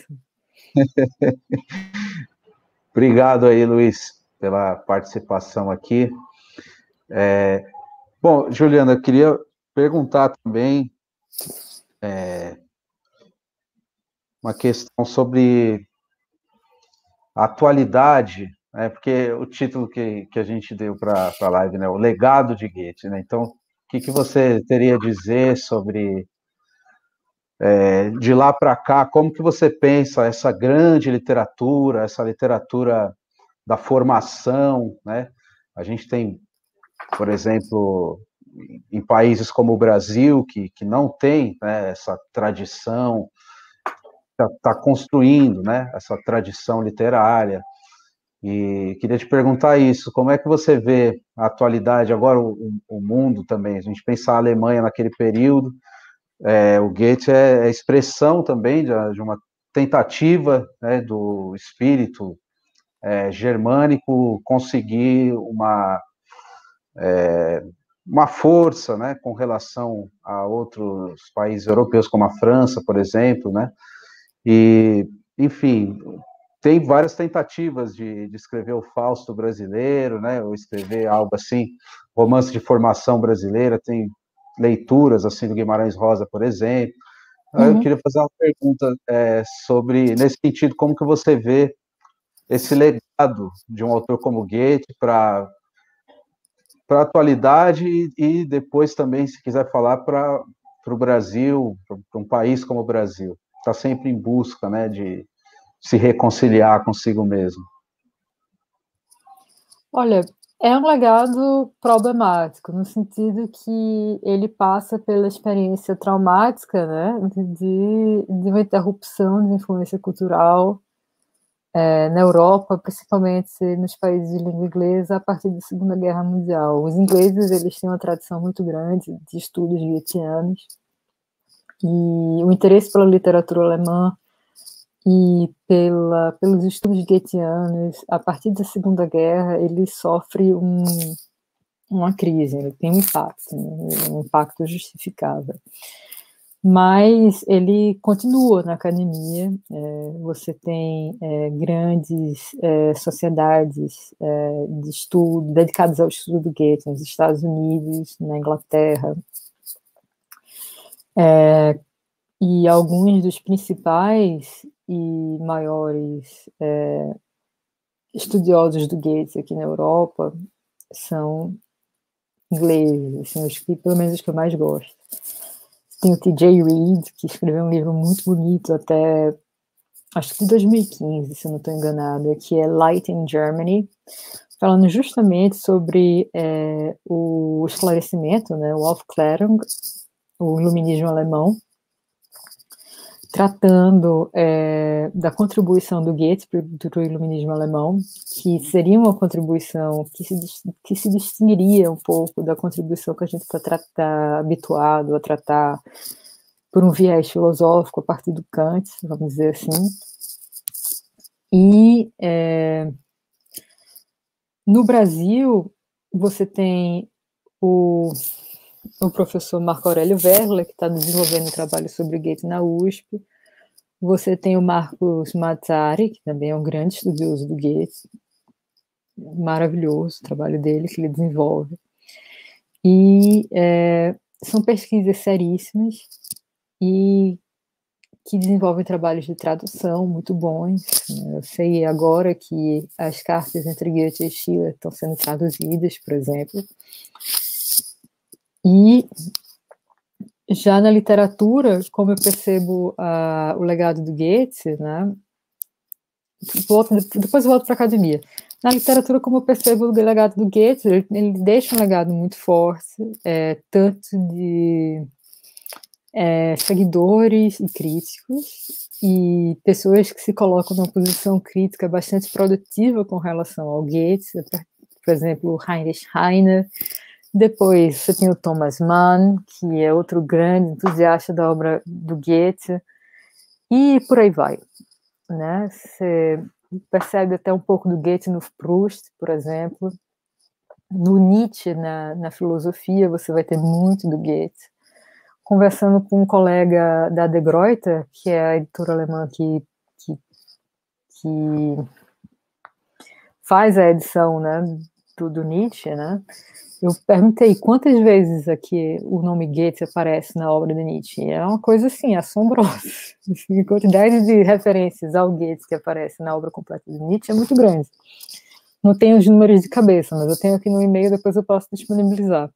Obrigado aí, Luiz, pela participação aqui. É, bom, Juliana, eu queria perguntar também é, uma questão sobre a atualidade, né, porque o título que, que a gente deu para a live, né, o legado de Goethe, né? Então, o que, que você teria a dizer sobre é, de lá para cá, como que você pensa essa grande literatura, essa literatura da formação, né? A gente tem, por exemplo, em países como o Brasil, que, que não tem, né, essa tradição, está tá construindo, né, essa tradição literária. E queria te perguntar isso, como é que você vê a atualidade, agora o, o mundo também, a gente pensa a Alemanha naquele período, é, o Goethe é, é expressão também de, de uma tentativa, né, do espírito é, germânico conseguir uma, é, uma força, né, com relação a outros países europeus, como a França, por exemplo, né, e, enfim, tem várias tentativas de, de escrever o Fausto brasileiro, né, ou escrever algo assim, romance de formação brasileira, tem leituras, assim, do Guimarães Rosa, por exemplo. Uhum. Eu queria fazer uma pergunta é, sobre, nesse sentido, como que você vê esse legado de um autor como Goethe para para a atualidade e, e depois também, se quiser falar, para o Brasil, para um país como o Brasil, está sempre em busca, né, de se reconciliar consigo mesmo. Olha, é um legado problemático, no sentido que ele passa pela experiência traumática, né, de, de uma interrupção de influência cultural é, na Europa, principalmente nos países de língua inglesa, a partir da Segunda Guerra Mundial. Os ingleses, eles têm uma tradição muito grande de estudos goetheanos, e o interesse pela literatura alemã e pela, pelos estudos goetheanos, a partir da Segunda Guerra, ele sofre um, uma crise, ele tem um impacto, né, um impacto justificável. Mas ele continua na academia, é, você tem é, grandes é, sociedades é, de estudo, dedicadas ao estudo do Goethe, nos Estados Unidos, na Inglaterra, é, e alguns dos principais e maiores é, estudiosos do Goethe aqui na Europa são ingleses, assim, os que, pelo menos os que eu mais gosto. Tem o T J Reid, que escreveu um livro muito bonito até, acho que de dois mil e quinze, se eu não estou enganada, que é Light in Germany, falando justamente sobre é, o esclarecimento, né, o Aufklärung, o iluminismo alemão, tratando é, da contribuição do Goethe para o iluminismo alemão, que seria uma contribuição que se, que se distinguiria um pouco da contribuição que a gente está tá habituado a tratar por um viés filosófico a partir do Kant, vamos dizer assim. E é, no Brasil, você tem o, o professor Marco Aurélio Verla, que está desenvolvendo um trabalho sobre Goethe na U S P. Você tem o Marcos Mazzari, que também é um grande estudioso do Goethe. Maravilhoso o trabalho dele, que ele desenvolve. E é, são pesquisas seríssimas e que desenvolvem trabalhos de tradução muito bons. Eu sei agora que as cartas entre Goethe e Schiller estão sendo traduzidas, por exemplo. E já na literatura, como eu percebo uh, o legado do Goethe, né? Volto, depois eu volto para a academia. Na literatura, como eu percebo o legado do Goethe, ele, ele deixa um legado muito forte, é, tanto de é, seguidores e críticos, e pessoas que se colocam numa posição crítica bastante produtiva com relação ao Goethe, por exemplo, Heinrich Heine. Depois você tem o Thomas Mann, que é outro grande entusiasta da obra do Goethe, e por aí vai, né? Você percebe até um pouco do Goethe no Proust, por exemplo. No Nietzsche, na, na filosofia, você vai ter muito do Goethe. Conversando com um colega da De Gruyter, que é a editora alemã que, que, que faz a edição, né, do, do Nietzsche, né? Eu perguntei quantas vezes aqui o nome Goethe aparece na obra de Nietzsche. É uma coisa assim, assombrosa. A quantidade de referências ao Goethe que aparece na obra completa de Nietzsche é muito grande. Não tenho os números de cabeça, mas eu tenho aqui no e-mail, depois eu posso disponibilizar.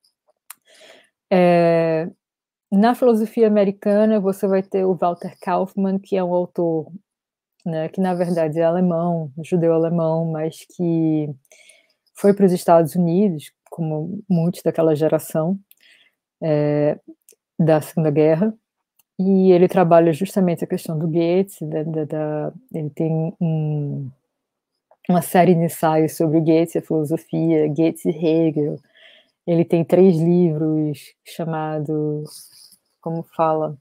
É, na filosofia americana, você vai ter o Walter Kaufmann, que é um autor, né, que na verdade é alemão, judeu-alemão, mas que foi para os Estados Unidos, como muitos daquela geração é, da Segunda Guerra, e ele trabalha justamente a questão do Goethe, da, da, da, ele tem um, uma série de ensaios sobre Goethe, a filosofia, Goethe e Hegel. Ele tem três livros chamados, como fala,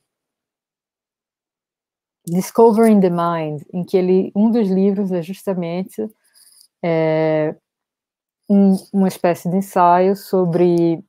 Discovering the Mind, em que ele, um dos livros é justamente é, um, uma espécie de ensaio sobre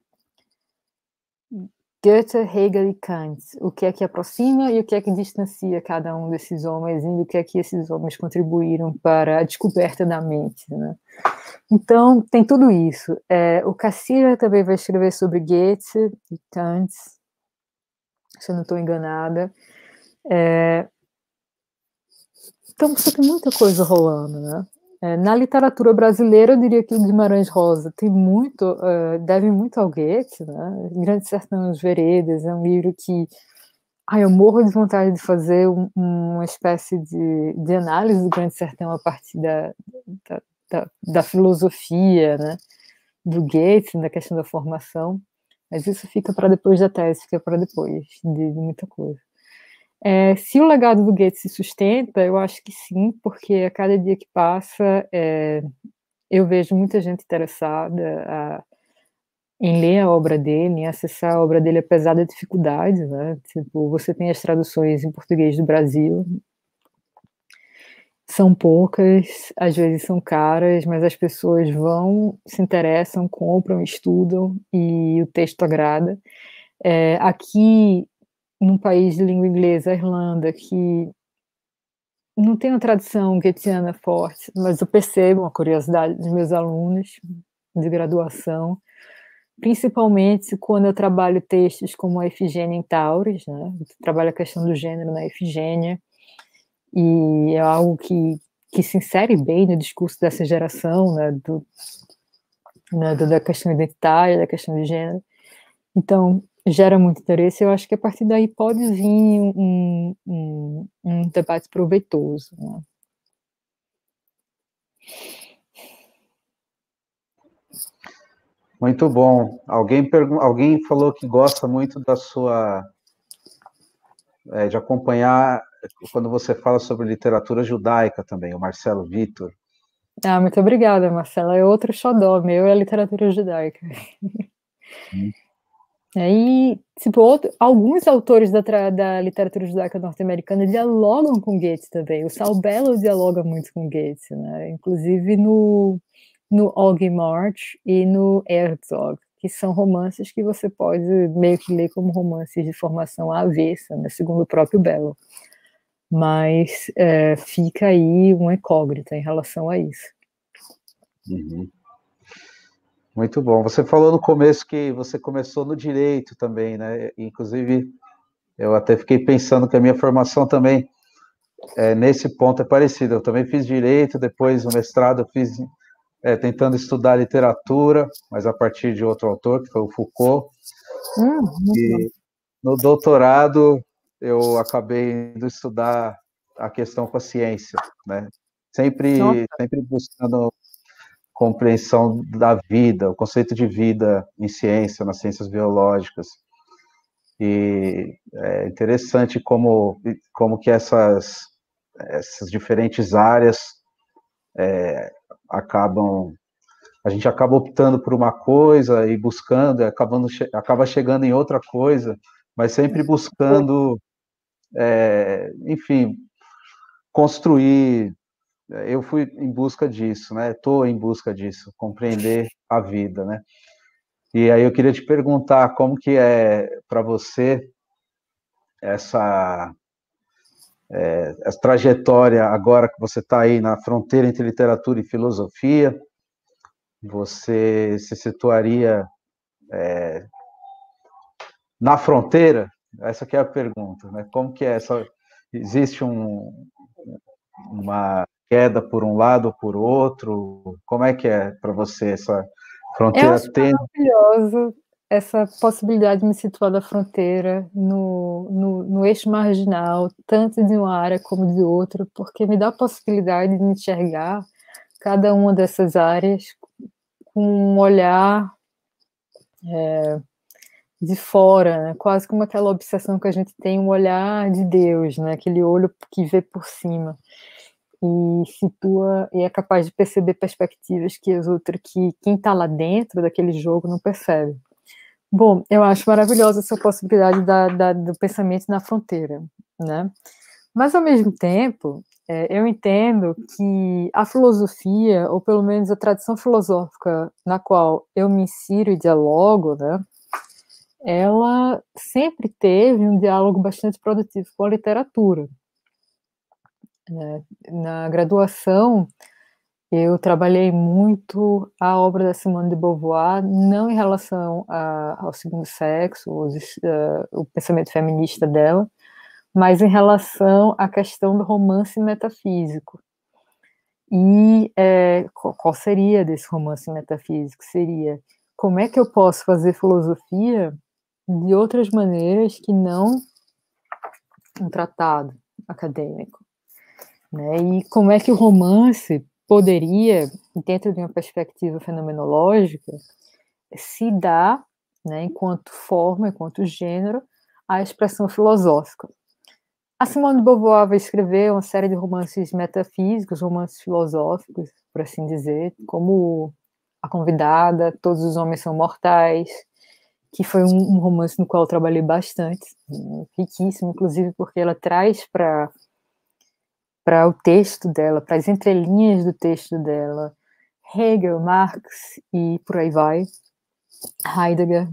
Goethe, Hegel e Kant, o que é que aproxima e o que é que distancia cada um desses homens, e o que é que esses homens contribuíram para a descoberta da mente, né? Então, tem tudo isso. É, o Cassirer também vai escrever sobre Goethe e Kant, se eu não estou enganada. É, então, você tem muita coisa rolando, né? É, na literatura brasileira, eu diria que o Guimarães Rosa tem muito, uh, deve muito ao Goethe, né? Grande Sertão e os Veredas é um livro que ai, eu morro de vontade de fazer um, uma espécie de, de análise do Grande Sertão a partir da, da, da, da filosofia, né? Do Goethe, da questão da formação, mas isso fica para depois da tese, fica para depois de, de muita coisa. É, se o legado do Goethe se sustenta, eu acho que sim, porque a cada dia que passa, é, eu vejo muita gente interessada a, em ler a obra dele, em acessar a obra dele, apesar da dificuldade, né? Tipo, você tem as traduções em português do Brasil, são poucas, às vezes são caras, mas as pessoas vão, se interessam, compram, estudam e o texto agrada. É, aqui, num país de língua inglesa, a Irlanda, que não tem uma tradição goetheana forte, mas eu percebo uma curiosidade dos meus alunos de graduação, principalmente quando eu trabalho textos como a Efigênia em Tauris, né? Eu trabalho a questão do gênero na Efigênia, e é algo que, que se insere bem no discurso dessa geração, né? Do, né? Da questão identitária, da questão de gênero. Então, gera muito interesse, eu acho que a partir daí pode vir um, um, um debate proveitoso, né? Muito bom. Alguém, pergun- Alguém falou que gosta muito da sua... É, de acompanhar quando você fala sobre literatura judaica também, o Marcelo Vitor. Ah, muito obrigada, Marcela. É outro xodó meu, é a literatura judaica. Aí, tipo, outro, alguns autores da, da literatura judaica norte-americana dialogam com Goethe também. O Saul Bellow dialoga muito com Goethe, né? Inclusive no, no Augie March e no Herzog, que são romances que você pode meio que ler como romances de formação avessa, né? Segundo o próprio Bellow. Mas é, fica aí uma incógnita em relação a isso. Uhum. Muito bom. Você falou no começo que você começou no direito também, né? Inclusive, eu até fiquei pensando que a minha formação também, é, nesse ponto, é parecida. Eu também fiz direito, depois no mestrado eu fiz é, tentando estudar literatura, mas a partir de outro autor, que foi o Foucault. Hum, e no doutorado, eu acabei indo estudar a questão com a ciência, né? Sempre, sempre buscando compreensão da vida, o conceito de vida em ciência, nas ciências biológicas. E é interessante como, como que essas, essas diferentes áreas é, acabam, a gente acaba optando por uma coisa e buscando, acabando, acaba chegando em outra coisa, mas sempre buscando, é, enfim, construir. Eu fui em busca disso, né? Estou em busca disso, compreender a vida, né? E aí eu queria te perguntar como que é para você essa, é, essa trajetória agora que você está aí na fronteira entre literatura e filosofia. Você se situaria é, na fronteira? Essa que é a pergunta, né? Como que é essa? Existe um, uma queda por um lado ou por outro? Como é que é para você essa Eu fronteira acho tênue? maravilhoso essa possibilidade de me situar da fronteira, no, no, no eixo marginal, tanto de uma área como de outra, porque me dá a possibilidade de enxergar cada uma dessas áreas com um olhar é, de fora, né? Quase como aquela obsessão que a gente tem, um olhar de Deus, né? Aquele olho que vê por cima e situa e é capaz de perceber perspectivas que as outras, que quem está lá dentro daquele jogo não percebe. Bom, eu acho maravilhosa essa possibilidade da, da, do pensamento na fronteira, né? Mas, ao mesmo tempo, é, eu entendo que a filosofia, ou pelo menos a tradição filosófica na qual eu me insiro e dialogo, né, ela sempre teve um diálogo bastante produtivo com a literatura. Né? Na graduação, eu trabalhei muito a obra da Simone de Beauvoir, não em relação a, ao segundo sexo, os, uh, o pensamento feminista dela, mas em relação à questão do romance metafísico. E é, qual seria desse romance metafísico? Seria como é que eu posso fazer filosofia de outras maneiras que não um tratado acadêmico, né? E como é que o romance poderia, dentro de uma perspectiva fenomenológica, se dar, né, enquanto forma, enquanto gênero, à expressão filosófica. A Simone de Beauvoir vai escrever uma série de romances metafísicos, romances filosóficos, por assim dizer, como A Convidada, Todos os Homens São Mortais, que foi um, um romance no qual eu trabalhei bastante, riquíssimo, inclusive porque ela traz para para o texto dela, para as entrelinhas do texto dela, Hegel, Marx e por aí vai, Heidegger.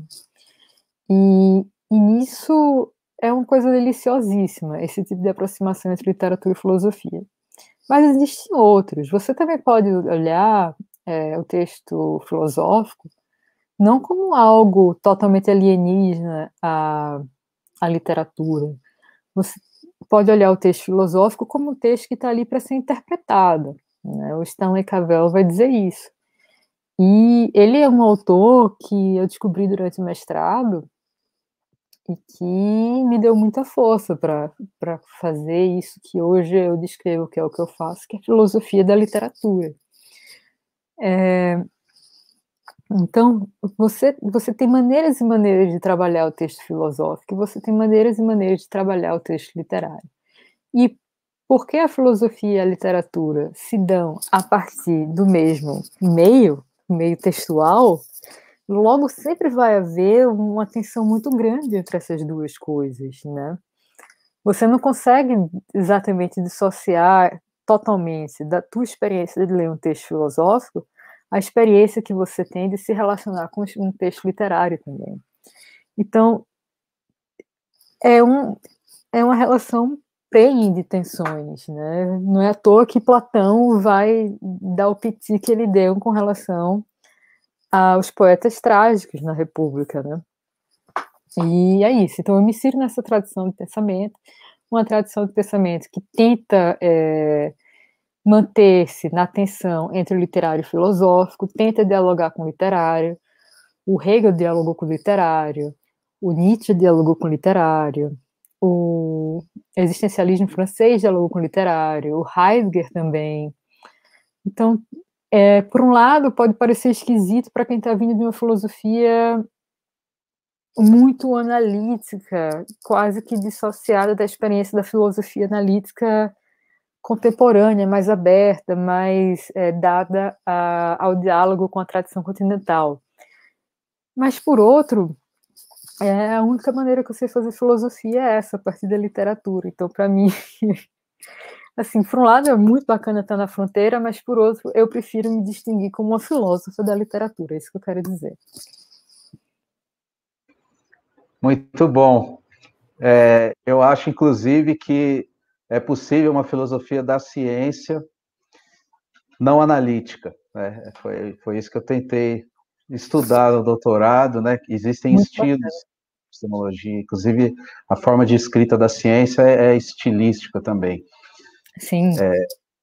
E, e nisso é uma coisa deliciosíssima, esse tipo de aproximação entre literatura e filosofia. Mas existem outros. Você também pode olhar é, o texto filosófico não como algo totalmente alienígena à, à literatura. Você pode olhar o texto filosófico como um texto que está ali para ser interpretado. Né? O Stanley Cavell vai dizer isso. E ele é um autor que eu descobri durante o mestrado e que me deu muita força para fazer isso que hoje eu descrevo, que é o que eu faço, que é a filosofia da literatura. É, então, você, você tem maneiras e maneiras de trabalhar o texto filosófico, e você tem maneiras e maneiras de trabalhar o texto literário. E por que a filosofia e a literatura se dão a partir do mesmo meio, meio textual, logo sempre vai haver uma tensão muito grande entre essas duas coisas, né? Você não consegue exatamente dissociar totalmente da tua experiência de ler um texto filosófico a experiência que você tem de se relacionar com um texto literário também. Então, é, um, é uma relação prenhe de tensões, né? Não é à toa que Platão vai dar o piti que ele deu com relação aos poetas trágicos na República, né? E é isso. Então, eu me insiro nessa tradição de pensamento, uma tradição de pensamento que tenta é, manter-se na tensão entre o literário e o filosófico, tenta dialogar com o literário. O Hegel dialogou com o literário, o Nietzsche dialogou com o literário, o existencialismo francês dialogou com o literário, o Heidegger também. Então, é, por um lado, pode parecer esquisito para quem está vindo de uma filosofia muito analítica, quase que dissociada da experiência da filosofia analítica contemporânea, mais aberta, mais é, dada a, ao diálogo com a tradição continental. Mas, por outro, é, a única maneira que eu sei fazer filosofia é essa, a partir da literatura. Então, para mim, assim, por um lado é muito bacana estar na fronteira, mas, por outro, eu prefiro me distinguir como uma filósofa da literatura, é isso que eu quero dizer. Muito bom. É, eu acho, inclusive, que é possível uma filosofia da ciência não analítica, né? Foi, foi isso que eu tentei estudar no doutorado, né? Existem Muito estilos bacana. de epistemologia, inclusive a forma de escrita da ciência é, é estilística também. Sim. É,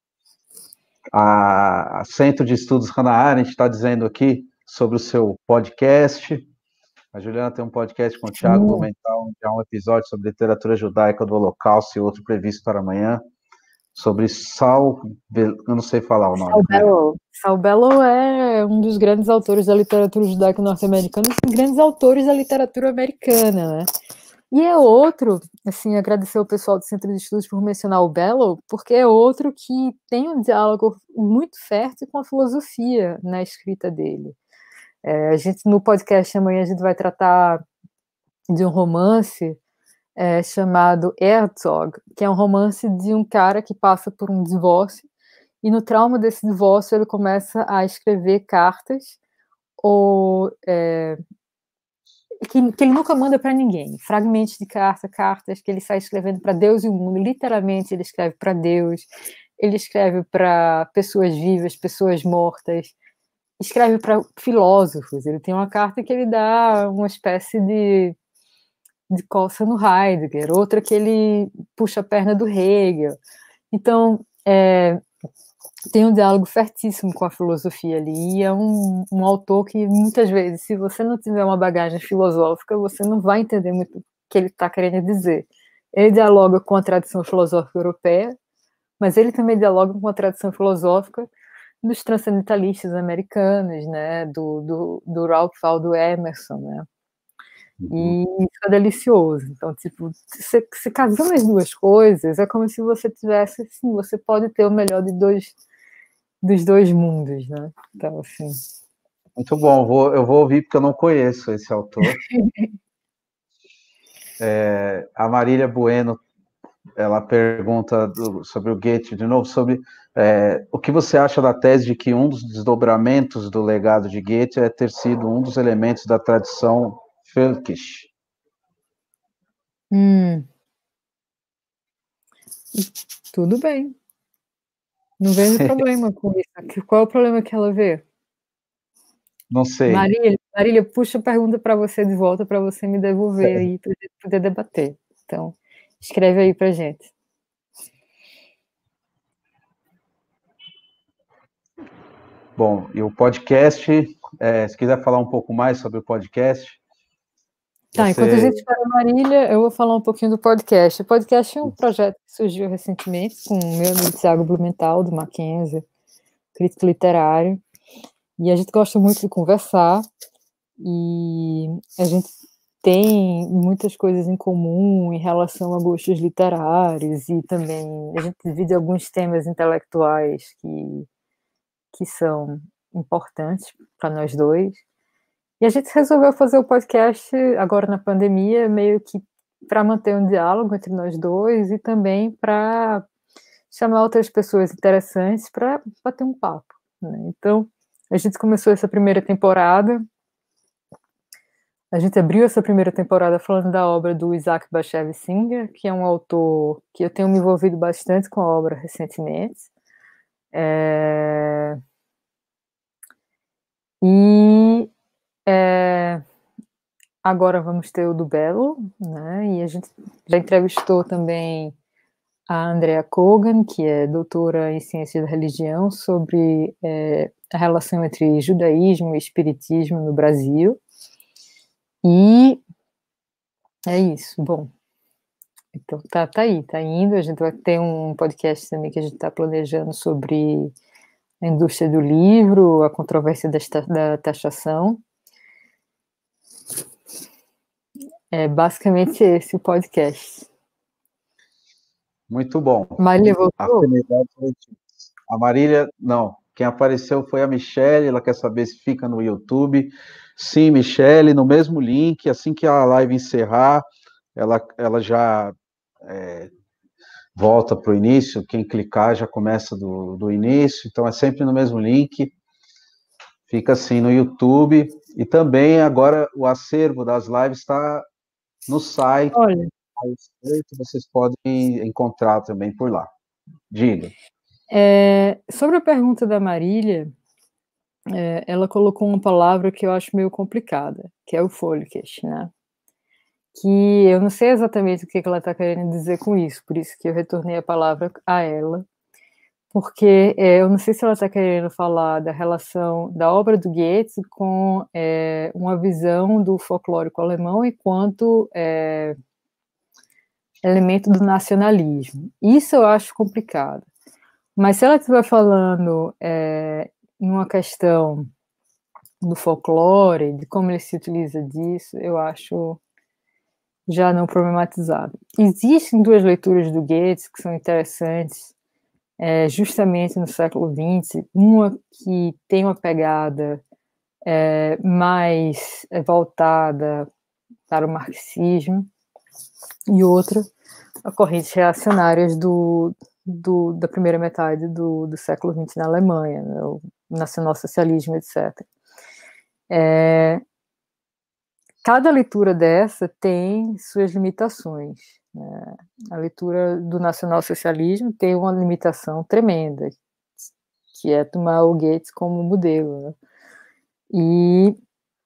a, a Centro de Estudos Hannah Arendt está dizendo aqui sobre o seu podcast. A Juliana tem um podcast com o Tiago Blumenthal, onde há um episódio sobre literatura judaica do Holocausto e outro previsto para amanhã, sobre Saul, eu não sei falar o nome. Saul Bellow. Saul Bellow é um dos grandes autores da literatura judaica norte-americana, um dos grandes autores da literatura americana, né? E é outro, assim, agradecer ao pessoal do Centro de Estudos por mencionar o Bellow, porque é outro que tem um diálogo muito fértil com a filosofia na escrita dele. É, a gente, no podcast amanhã, a gente vai tratar de um romance é, chamado Herzog, que é um romance de um cara que passa por um divórcio, e no trauma desse divórcio ele começa a escrever cartas, ou é, que, que ele nunca manda para ninguém, fragmentos de carta, cartas que ele sai escrevendo para Deus e o mundo, literalmente ele escreve para Deus, ele escreve para pessoas vivas, pessoas mortas, escreve para filósofos. Ele tem uma carta que ele dá uma espécie de, de coça no Heidegger, outra que ele puxa a perna do Hegel. Então, é, tem um diálogo fertíssimo com a filosofia ali, e é um, um autor que, muitas vezes, se você não tiver uma bagagem filosófica, você não vai entender muito o que ele está querendo dizer. Ele dialoga com a tradição filosófica europeia, mas ele também dialoga com a tradição filosófica dos transcendentalistas americanos, né, do, do, do Ralph Waldo Emerson, né, e isso é delicioso. Então, tipo, se, se casando as duas coisas, é como se você tivesse, assim, você pode ter o melhor de dois, dos dois mundos, né, então, assim. Muito bom, vou, eu vou ouvir porque eu não conheço esse autor. É, a Marília Bueno, ela pergunta do, sobre o Goethe, de novo, sobre é, o que você acha da tese de que um dos desdobramentos do legado de Goethe é ter sido um dos elementos da tradição Völkisch. Hum. Tudo bem. Não vejo problema com isso. Qual é o problema que ela vê? Não sei. Marília, Marília, puxa a pergunta para você de volta, para você me devolver aí, para gente poder debater. Então, escreve aí para gente. Bom, e o podcast, é, se quiser falar um pouco mais sobre o podcast. Tá, você... enquanto a gente espera a Marília, eu vou falar um pouquinho do podcast. O podcast é um projeto que surgiu recentemente com o meu amigo Tiago Blumenthal, do Mackenzie, crítico literário, e a gente gosta muito de conversar, e a gente tem muitas coisas em comum em relação a gostos literários, e também a gente divide alguns temas intelectuais que, que são importantes para nós dois. E a gente resolveu fazer o podcast agora na pandemia, meio que para manter um diálogo entre nós dois e também para chamar outras pessoas interessantes para bater um papo, né? Então, a gente começou essa primeira temporada, a gente abriu essa primeira temporada falando da obra do Isaac Bashevis Singer, que é um autor que eu tenho me envolvido bastante com a obra recentemente. É... E é... agora vamos ter o do Belo, né? E a gente já entrevistou também a Andrea Kogan, que é doutora em Ciências da Religião, sobre é, a relação entre judaísmo e espiritismo no Brasil. E é isso, bom. Então tá, tá aí, tá indo. A gente vai ter um podcast também que a gente está planejando sobre a indústria do livro, a controvérsia da, da taxação. É basicamente esse o podcast. Muito bom. Marília voltou? A Marília, não. Quem apareceu foi a Michele, ela quer saber se fica no YouTube. Sim, Michele, no mesmo link, assim que a live encerrar, ela, ela já é, volta para o início, quem clicar já começa do, do início, então é sempre no mesmo link, fica assim no YouTube, e também agora o acervo das lives está no site. Olha, vocês podem encontrar também por lá. Diga. É, sobre a pergunta da Marília, é, ela colocou uma palavra que eu acho meio complicada, que é o foliage, né? Que eu não sei exatamente o que ela está querendo dizer com isso, por isso que eu retornei a palavra a ela, porque é, eu não sei se ela está querendo falar da relação da obra do Goethe com é, uma visão do folclórico alemão enquanto é, elemento do nacionalismo. Isso eu acho complicado. Mas se ela estiver falando é, numa questão do folclore, de como ele se utiliza disso, eu acho já não problematizado. Existem duas leituras do Goethe que são interessantes, é, justamente no século vinte, uma que tem uma pegada é, mais voltada para o marxismo, e outra, a correntes reacionárias do, do, da primeira metade do, do século vinte na Alemanha, né, o nacionalsocialismo, etcétera. É, cada leitura dessa tem suas limitações, né? A leitura do nacionalsocialismo tem uma limitação tremenda, que é tomar o Goethe como modelo, né? E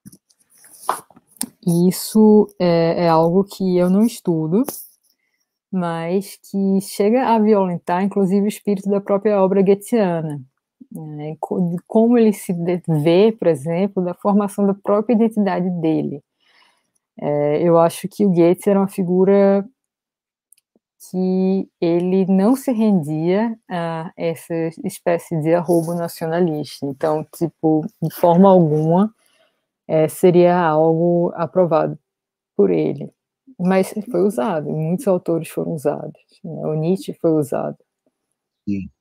isso é, é algo que eu não estudo, mas que chega a violentar, inclusive, o espírito da própria obra goetheana, né? De como ele se vê, por exemplo, da formação da própria identidade dele. É, eu acho que o Goethe era uma figura que ele não se rendia a essa espécie de arrobo nacionalista. Então, tipo, de forma alguma, é, seria algo aprovado por ele. Mas foi usado, muitos autores foram usados, né? O Nietzsche foi usado. Sim.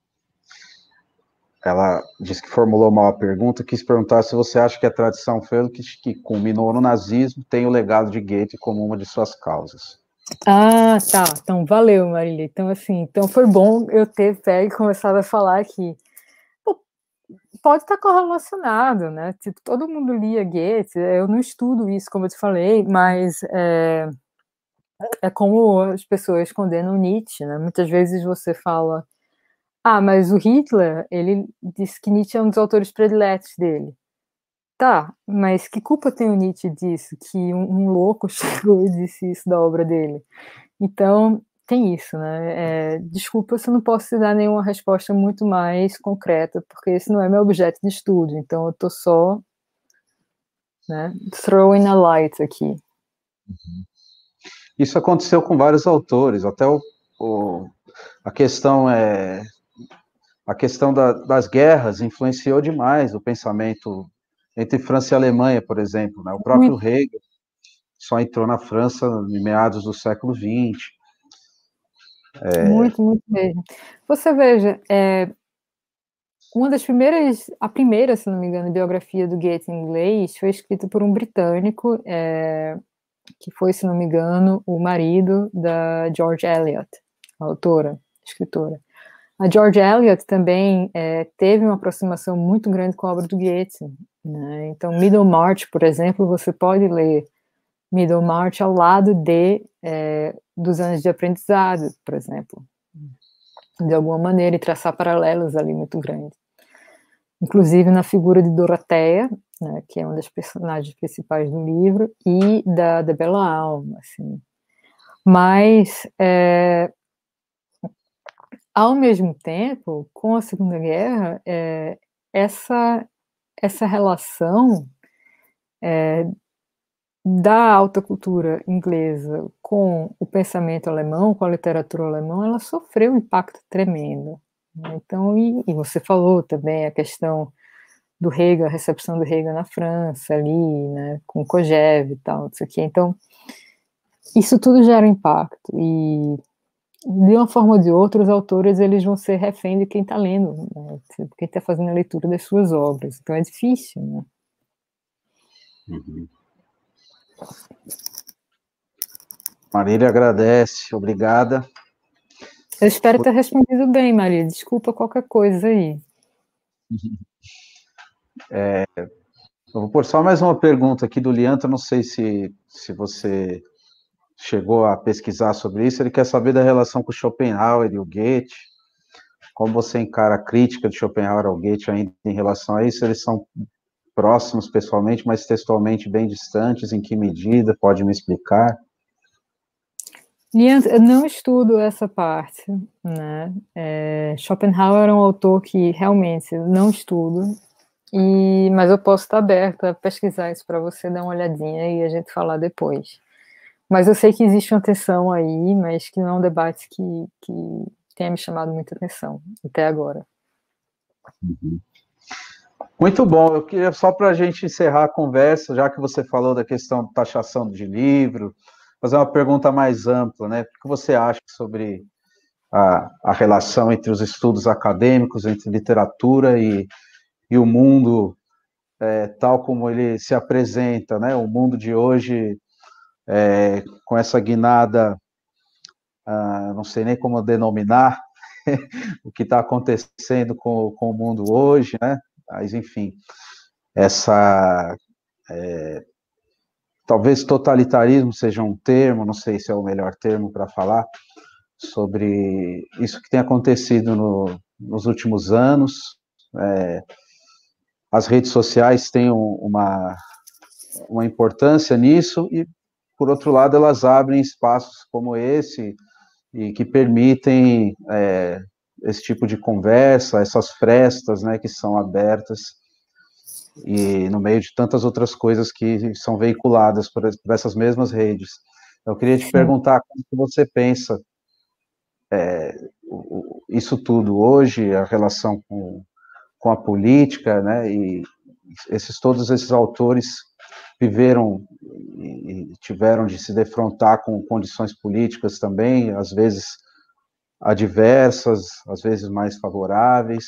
Ela disse que formulou uma pergunta, quis perguntar se você acha que a tradição Völkisch, que culminou no nazismo, tem o legado de Goethe como uma de suas causas. Ah, tá. Então, valeu, Marília. Então, assim, então foi bom eu ter pego e começado a falar aqui. Pô, pode estar correlacionado, né? Tipo, todo mundo lia Goethe, eu não estudo isso, como eu te falei, mas é, é como as pessoas condenam Nietzsche, né? Muitas vezes você fala, ah, mas o Hitler, ele disse que Nietzsche é um dos autores prediletos dele. Tá, mas que culpa tem o Nietzsche disso? Que um, um louco chegou e disse isso da obra dele. Então, tem isso, né? É, desculpa se eu não posso te dar nenhuma resposta muito mais concreta, porque esse não é meu objeto de estudo, então eu tô só, né, throwing a light aqui. Uhum. Isso aconteceu com vários autores, até o, o a questão é a questão da, das guerras influenciou demais o pensamento entre França e Alemanha, por exemplo, né? O próprio Muito. Hegel só entrou na França em meados do século vinte. É... Muito, muito mesmo. Você veja, é, uma das primeiras, a primeira, se não me engano, biografia do Goethe em inglês foi escrita por um britânico, é, que foi, se não me engano, o marido da George Eliot, a autora, escritora. A George Eliot também é, teve uma aproximação muito grande com a obra do Goethe, né? Então, Middlemarch, por exemplo, você pode ler Middlemarch ao lado de é, dos anos de aprendizado, por exemplo, de alguma maneira, e traçar paralelos ali muito grandes. Inclusive na figura de Doroteia, né, que é uma das personagens principais do livro, e da, da Bela Alma, assim. Mas, é, ao mesmo tempo, com a Segunda Guerra, é, essa, essa relação é, da alta cultura inglesa com o pensamento alemão, com a literatura alemã, ela sofreu um impacto tremendo. Então, e, e você falou também a questão do Hegel, a recepção do Hegel na França, ali, né, com Kojève e tal, isso aqui. Então, isso tudo gera um impacto, e de uma forma ou de outra, os autores eles vão ser refém de quem está lendo, né, quem está fazendo a leitura das suas obras. Então, é difícil, né? Uhum. Marília agradece, obrigada. Eu espero ter respondido bem, Maria. Desculpa qualquer coisa aí. É, eu vou pôr só mais uma pergunta aqui do Lianta, não sei se, se você chegou a pesquisar sobre isso. Ele quer saber da relação com o Schopenhauer e o Goethe. Como você encara a crítica de Schopenhauer ao Goethe ainda em relação a isso? Eles são próximos pessoalmente, mas textualmente bem distantes? Em que medida? Pode me explicar? Eu não estudo essa parte, né? É, Schopenhauer é um autor que realmente não estudo, e, mas eu posso estar aberta a pesquisar isso para você dar uma olhadinha e a gente falar depois. Mas eu sei que existe uma tensão aí, mas que não é um debate que, que tenha me chamado muita atenção até agora. Uhum. Muito bom. Eu queria, só para a gente encerrar a conversa, já que você falou da questão de taxação de livro, fazer uma pergunta mais ampla, né? O que você acha sobre a, a relação entre os estudos acadêmicos, entre literatura e, e o mundo é, tal como ele se apresenta, né? O mundo de hoje, é, com essa guinada, ah, não sei nem como denominar, o que está acontecendo com, com o mundo hoje, né? Mas, enfim, essa... É, talvez totalitarismo seja um termo, não sei se é o melhor termo para falar, sobre isso que tem acontecido no, nos últimos anos. É, as redes sociais têm uma, uma importância nisso, e, por outro lado, elas abrem espaços como esse, e que permitem é, esse tipo de conversa, essas frestas, né, que são abertas, e no meio de tantas outras coisas que são veiculadas por, por essas mesmas redes. Eu queria te Sim. perguntar como que você pensa é, isso tudo hoje, a relação com, com a política, né, e esses, todos esses autores viveram e tiveram de se defrontar com condições políticas também, às vezes adversas, às vezes mais favoráveis.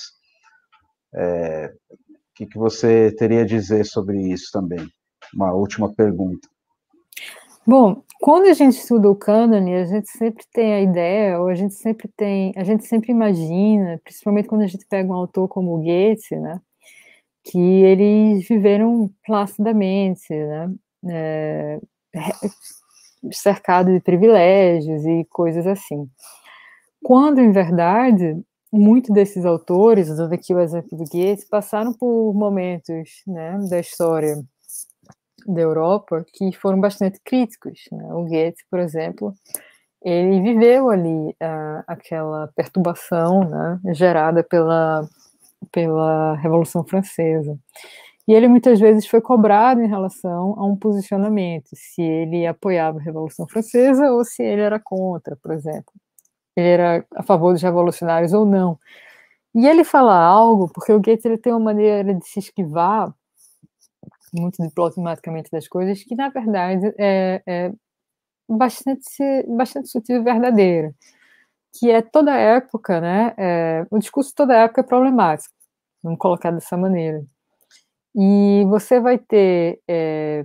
É, o que, que você teria a dizer sobre isso também? Uma última pergunta. Bom, quando a gente estuda o cânone, a gente sempre tem a ideia, ou a gente sempre tem, a gente sempre imagina, principalmente quando a gente pega um autor como o Goethe, né, que eles viveram placidamente, né, é, cercado de privilégios e coisas assim. Quando, em verdade, muitos desses autores, usando aqui o exemplo do Goethe, passaram por momentos, né, da história da Europa que foram bastante críticos, né? O Goethe, por exemplo, ele viveu ali uh, aquela perturbação, né, gerada pela, pela Revolução Francesa. E ele muitas vezes foi cobrado em relação a um posicionamento, se ele apoiava a Revolução Francesa ou se ele era contra, por exemplo. Ele era a favor dos revolucionários ou não. E ele fala algo, porque o Goethe ele tem uma maneira de se esquivar muito diplomaticamente das coisas, que na verdade é, é bastante, bastante sutil e verdadeira, que é toda época, né, é, o discurso toda época é problemático. Vamos colocar dessa maneira. E você vai ter, é,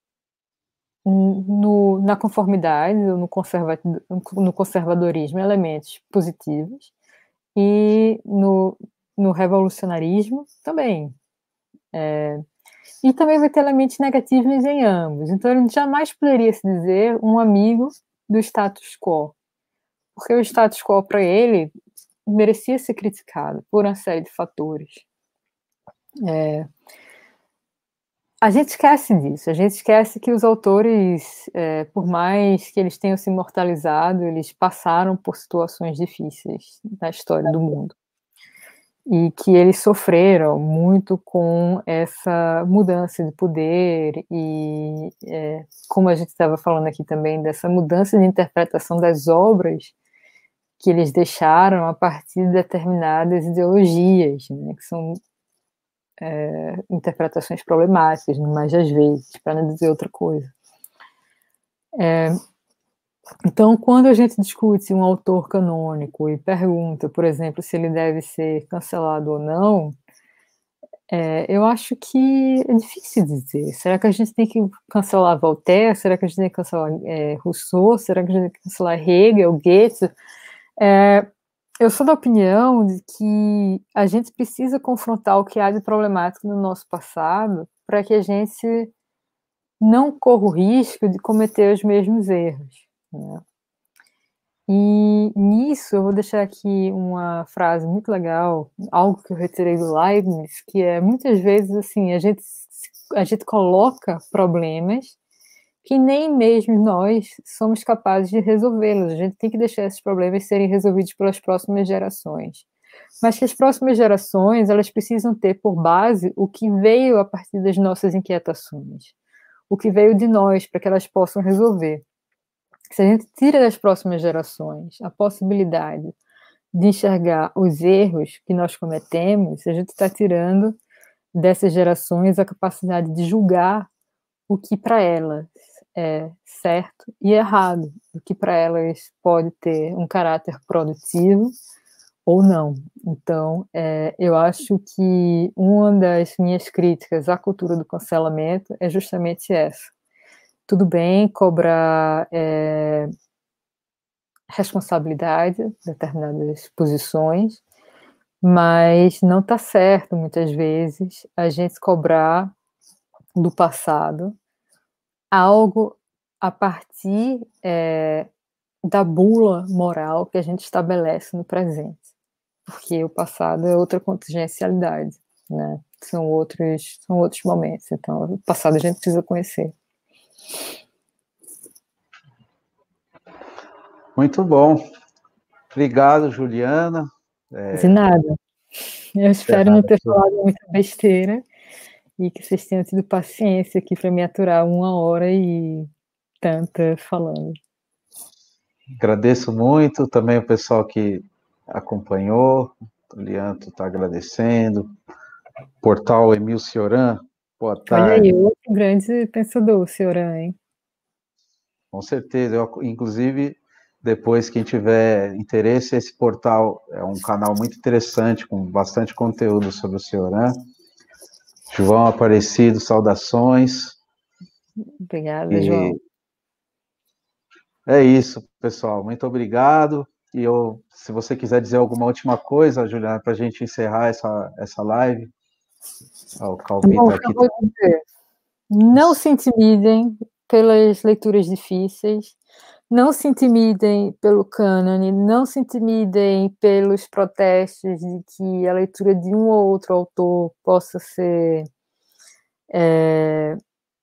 no, na conformidade, no, conserva, no conservadorismo, elementos positivos, e no, no revolucionarismo também. É, e também vai ter elementos negativos em ambos. Então, ele jamais poderia se dizer um amigo do status quo, porque o status quo, para ele, merecia ser criticado por uma série de fatores. É, a gente esquece disso, a gente esquece que os autores, é, por mais que eles tenham se imortalizado, eles passaram por situações difíceis na história do mundo. E que eles sofreram muito com essa mudança de poder e, é, como a gente estava falando aqui também, dessa mudança de interpretação das obras que eles deixaram a partir de determinadas ideologias, né, que são é, interpretações problemáticas, mais às vezes, para não dizer outra coisa. É, então, quando a gente discute um autor canônico e pergunta, por exemplo, se ele deve ser cancelado ou não, é, eu acho que é difícil dizer. Será que a gente tem que cancelar Voltaire? Será que a gente tem que cancelar é, Rousseau? Será que a gente tem que cancelar Hegel, Goethe? É, eu sou da opinião de que a gente precisa confrontar o que há de problemático no nosso passado para que a gente não corra o risco de cometer os mesmos erros, né? E nisso eu vou deixar aqui uma frase muito legal, algo que eu retirei do Leibniz, que é, muitas vezes, assim, a gente, a gente coloca problemas que nem mesmo nós somos capazes de resolvê-los. A gente tem que deixar esses problemas serem resolvidos pelas próximas gerações. Mas que as próximas gerações, elas precisam ter por base o que veio a partir das nossas inquietações, o que veio de nós, para que elas possam resolver. Se a gente tira das próximas gerações a possibilidade de enxergar os erros que nós cometemos, a gente está tirando dessas gerações a capacidade de julgar o que para elas é certo e errado, o que para elas pode ter um caráter produtivo ou não. Então, é, eu acho que uma das minhas críticas à cultura do cancelamento é justamente essa. Tudo bem cobrar é, responsabilidade de determinadas posições, mas não está certo, muitas vezes, a gente cobrar do passado algo a partir é, da bula moral que a gente estabelece no presente, porque o passado é outra contingencialidade, né? São outros, são outros momentos, então o passado a gente precisa conhecer. Muito bom. Obrigado, Juliana. É... De nada. Eu espero não ter falado muita besteira e que vocês tenham tido paciência aqui para me aturar uma hora e tanta falando. Agradeço muito também o pessoal que acompanhou. O Lianto está agradecendo. Portal Emil Cioran, boa tarde. Olha aí, outro grande pensador, o Cioran, hein? Com certeza. Eu, inclusive, depois, quem tiver interesse, esse portal é um canal muito interessante, com bastante conteúdo sobre o Cioran. João Aparecido, saudações. Obrigada, e... João. É isso, pessoal. Muito obrigado. E eu, se você quiser dizer alguma última coisa, Juliana, para a gente encerrar essa, essa live. Ah, o Calvin Bom, tá aqui. eu vou dizer, não se intimidem pelas leituras difíceis, não se intimidem pelo cânone, não se intimidem pelos protestos de que a leitura de um ou outro autor possa ser é,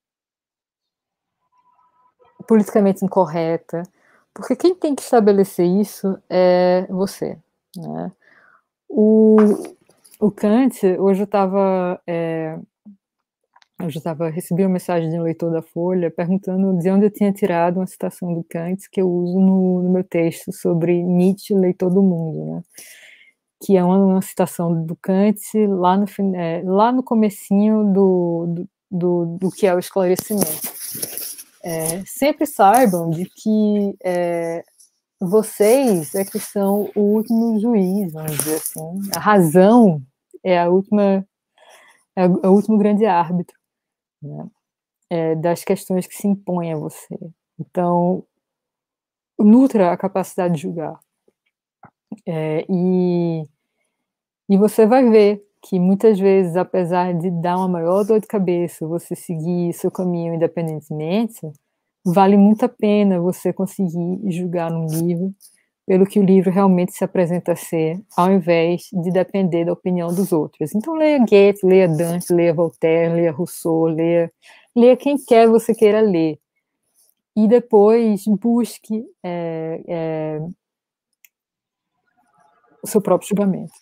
politicamente incorreta, porque quem tem que estabelecer isso é você, né? O, o Kant, hoje eu estava é, hoje eu estava recebi uma mensagem de um leitor da Folha perguntando de onde eu tinha tirado uma citação do Kant que eu uso no, no meu texto sobre Nietzsche, leitor do mundo, né? Que é uma, uma citação do Kant lá no, é, lá no comecinho do, do, do, do que é o esclarecimento. É, sempre saibam de que é, vocês é que são o último juiz, vamos dizer assim. A razão é a última, é o último grande árbitro, né, é, das questões que se impõem a você. Então, nutra a capacidade de julgar. É, e, e você vai ver que muitas vezes, apesar de dar uma maior dor de cabeça, você seguir seu caminho independentemente, vale muito a pena você conseguir julgar num livro pelo que o livro realmente se apresenta a ser, ao invés de depender da opinião dos outros. Então, leia Goethe, leia Dante, leia Voltaire, leia Rousseau, leia, leia quem quer você queira ler. E depois busque é, é, o seu próprio julgamento.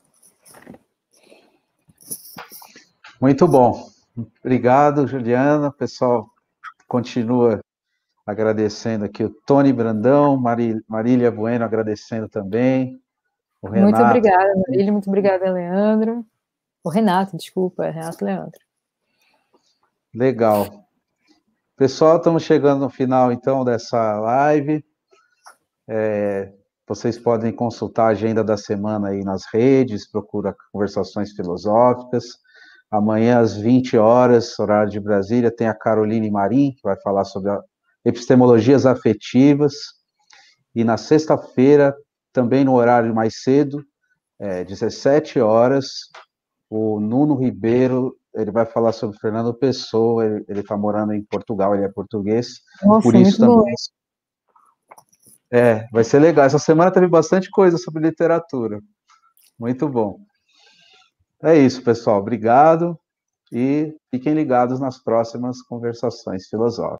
Muito bom. Obrigado, Juliana. O pessoal continua agradecendo aqui o Tony Brandão, Marília Bueno agradecendo também, o Renato. Muito obrigada, Marília, muito obrigada, Leandro. O Renato, desculpa, é Renato Leandro. Legal. Pessoal, estamos chegando no final, então, dessa live. É, vocês podem consultar a agenda da semana aí nas redes, procura Conversações Filosóficas. Amanhã, às vinte horas, horário de Brasília, tem a Caroline Marim, que vai falar sobre a epistemologias afetivas. E na sexta-feira, também no horário mais cedo, é, dezessete horas, o Nuno Ribeiro, ele vai falar sobre Fernando Pessoa, ele está morando em Portugal, ele é português. Nossa, por isso muito também. bom. É, vai ser legal. Essa semana teve bastante coisa sobre literatura. Muito bom. É isso, pessoal. Obrigado e fiquem ligados nas próximas conversações filosóficas.